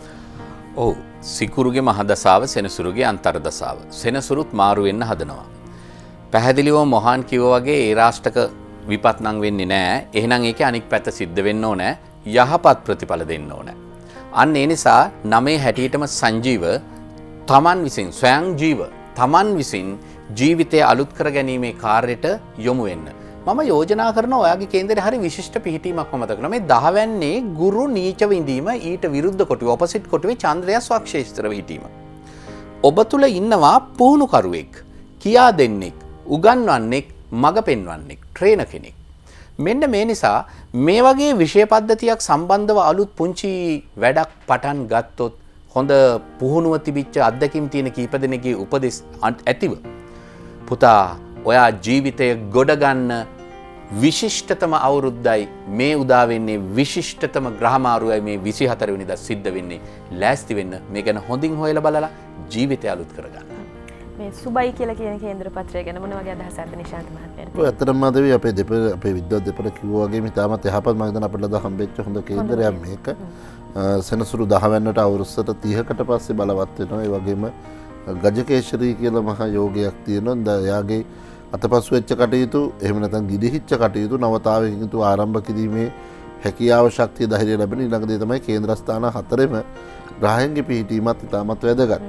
Speaker 2: ඔව්. සිකුරුගේ මහදසාව සෙනසුරුගේ අන්තර්දසාව. සෙනසුරුත් මාරු වෙන්න හදනවා. පැහැදිලිව මොහාන් කිව්වා වගේ ඒ රාෂ්ටක විපත් නම් වෙන්නේ නැහැ. එහෙනම් ඒකේ අනික් පැත්ත සිද්ධ වෙන්න ඕනේ. යහපත් ප්‍රතිඵල දෙන්න ඕනේ. අන්න ඒ නිසා නමේ හැටියටම සංජීව තමන් විසින් ස්වයං ජීව තමන් විසින් ජීවිතය අලුත් කර ගැනීමේ කාර්යයට යොමු වෙන්න. මම යෝජනා කරන ඔයාගේ කේන්දරේ හරි විශිෂ්ට පිහිටීමක් මම දක්වනවා. මේ දහවැන්නේ ගුරු නීච විඳීම ඊට විරුද්ධ කොටුවේ ඔපොසිට් කොටුවේ චන්ද්‍රයා ස්වක්ෂේත්‍ර විහිටීම. ඔබ තුල ඉන්නවා පුහුණුකරුවෙක්, කියා දෙන්නෙක්, උගන්වන්නෙක්, මඟ පෙන්වන්නෙක්, ට්‍රේනර් කෙනෙක්. මෙන්න මේ නිසා මේ වගේ විෂය පද්ධතියක් සම්බන්ධව අලුත් පුංචි වැඩක් පටන් ගත්තොත් හොඳ පුහුණුව තිබිච්ච අත්දැකීම් තියෙන කීප දෙනෙක්ගේ උපදෙස් ඇතිව පුතා ඔයා ජීවිතය ගොඩ ගන්න විශිෂ්ටතම අවුරුද්දයි මේ උදා වෙන්නේ. විශිෂ්ටතම ග්‍රහමාරුවයි මේ විසිහතර වෙනිදා සිද්ධ වෙන්නේ. ලෑස්ති වෙන්න මේ ගැන හොඳින් හොයලා බලලා ජීවිතය අලුත් කරගන්න.
Speaker 1: මේ සුබයි කියලා කියන කේන්ද්‍ර පත්‍රය ගැන මොන වගේ අදහසක්ද නිශාන්ත මහත්මයාට?
Speaker 3: ඔය ඇත්තටම අදවි අපේ දෙපළ අපේ විද්‍යාව දෙපළ කිව්වා වගේ මේ තාමත් යහපත් මම හිතන අපිට ලද හම්බෙච්ච හොඳ කේන්දරයක් මේක. සෙනසුරු දහවැන්නට අවුරුද්දට තිහකට පස්සේ බලවත් වෙනවා. ඒ වගේම ගජකේශරී කියලා මහා යෝගයක් තියෙනවා. එයාගේ අතපසු වෙච්ච කටයුතු එහෙම නැත්නම් ගිලිහිච්ච කටයුතු නවතාවකින් යුතු ආරම්භ කිරීමේ හැකියාව ශක්තිය ධෛර්යය ලැබෙන ඊළඟ දේ තමයි කේන්ද්‍රස්ථාන හතරෙම ග්‍රහයන්ගේ පිහිටීමත් ඉතාමත් වැදගත්.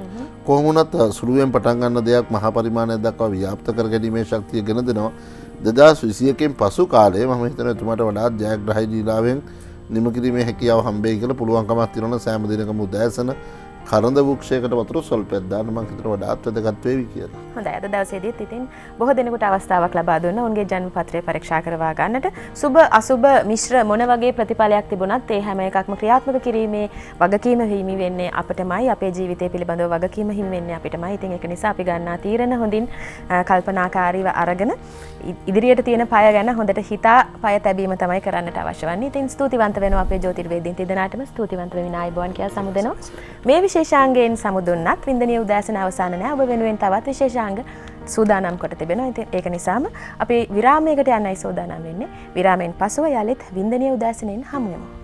Speaker 3: කොහොමුණත් සුළුවෙන් පටන් ගන්න දෙයක් මහා පරිමාණයක් දක්වා ව්‍යාප්ත කර ගැනීමේ ශක්තිය ගෙන දෙනවා. දෙදහස් විසියකින් පසු කාලේ මම හිතනවා එතුමාට වඩාත් ජයග්‍රහී ලීලාවෙන් නිම කිරීමේ හැකියාව හම්බෙයි කියලා පුළුවන්කමක් තියෙනවා සෑම දිනකම උදෑසන කරඳ වෘක්ෂයකට වතුර සල්පයක් දාන්න මම හිතනවා වඩාත් වැදගත් වේවි කියලා.
Speaker 1: හොඳයි අද දවසේදීත් ඉතින් බොහෝ දෙනෙකුට අවස්ථාවක් ලබා දුන්නා උන්ගේ ජන්ම පත්‍රය පරීක්ෂා කරවා ගන්නට. සුබ අසුබ මිශ්‍ර මොන වගේ ප්‍රතිඵලයක් තිබුණත් ඒ හැම එකක්ම ක්‍රියාත්මක කිරීමේ වගකීම හිමි වෙන්නේ අපිටමයි. අපේ ජීවිතය පිළිබඳව වගකීම හිමි වෙන්නේ අපිටමයි. ඉතින් ඒක නිසා අපි ගන්නා තීරණ හොඳින් කල්පනාකාරීව අරගෙන ඉදිරියට තියෙන පය ගැන හොඳට හිතා පය තැබීම තමයි කරන්නට අවශ්‍ය වන්නේ. ඉතින් ස්තුතිවන්ත වෙනවා අපේ ජ්‍යොතිර්වේදීන් තිදෙනාටම ස්තුතිවන්ත වෙමින් ආයිබෝන් කියලා සමුදෙනවා. මේ විශේෂාංගයෙන් සමුදුන්නත් වින්දනීය උදෑසන අවසන් නැහැ. ඔබ වෙනුවෙන් තවත් විශේෂාංග සූදානම් කොට තිබෙනවා. ඉතින් ඒක නිසාම අපි විරාමයකට යන්නයි සූදානම් වෙන්නේ. විරාමයෙන් පසුව යලිත් වින්දනීය උදෑසනෙන් හමු වෙමු.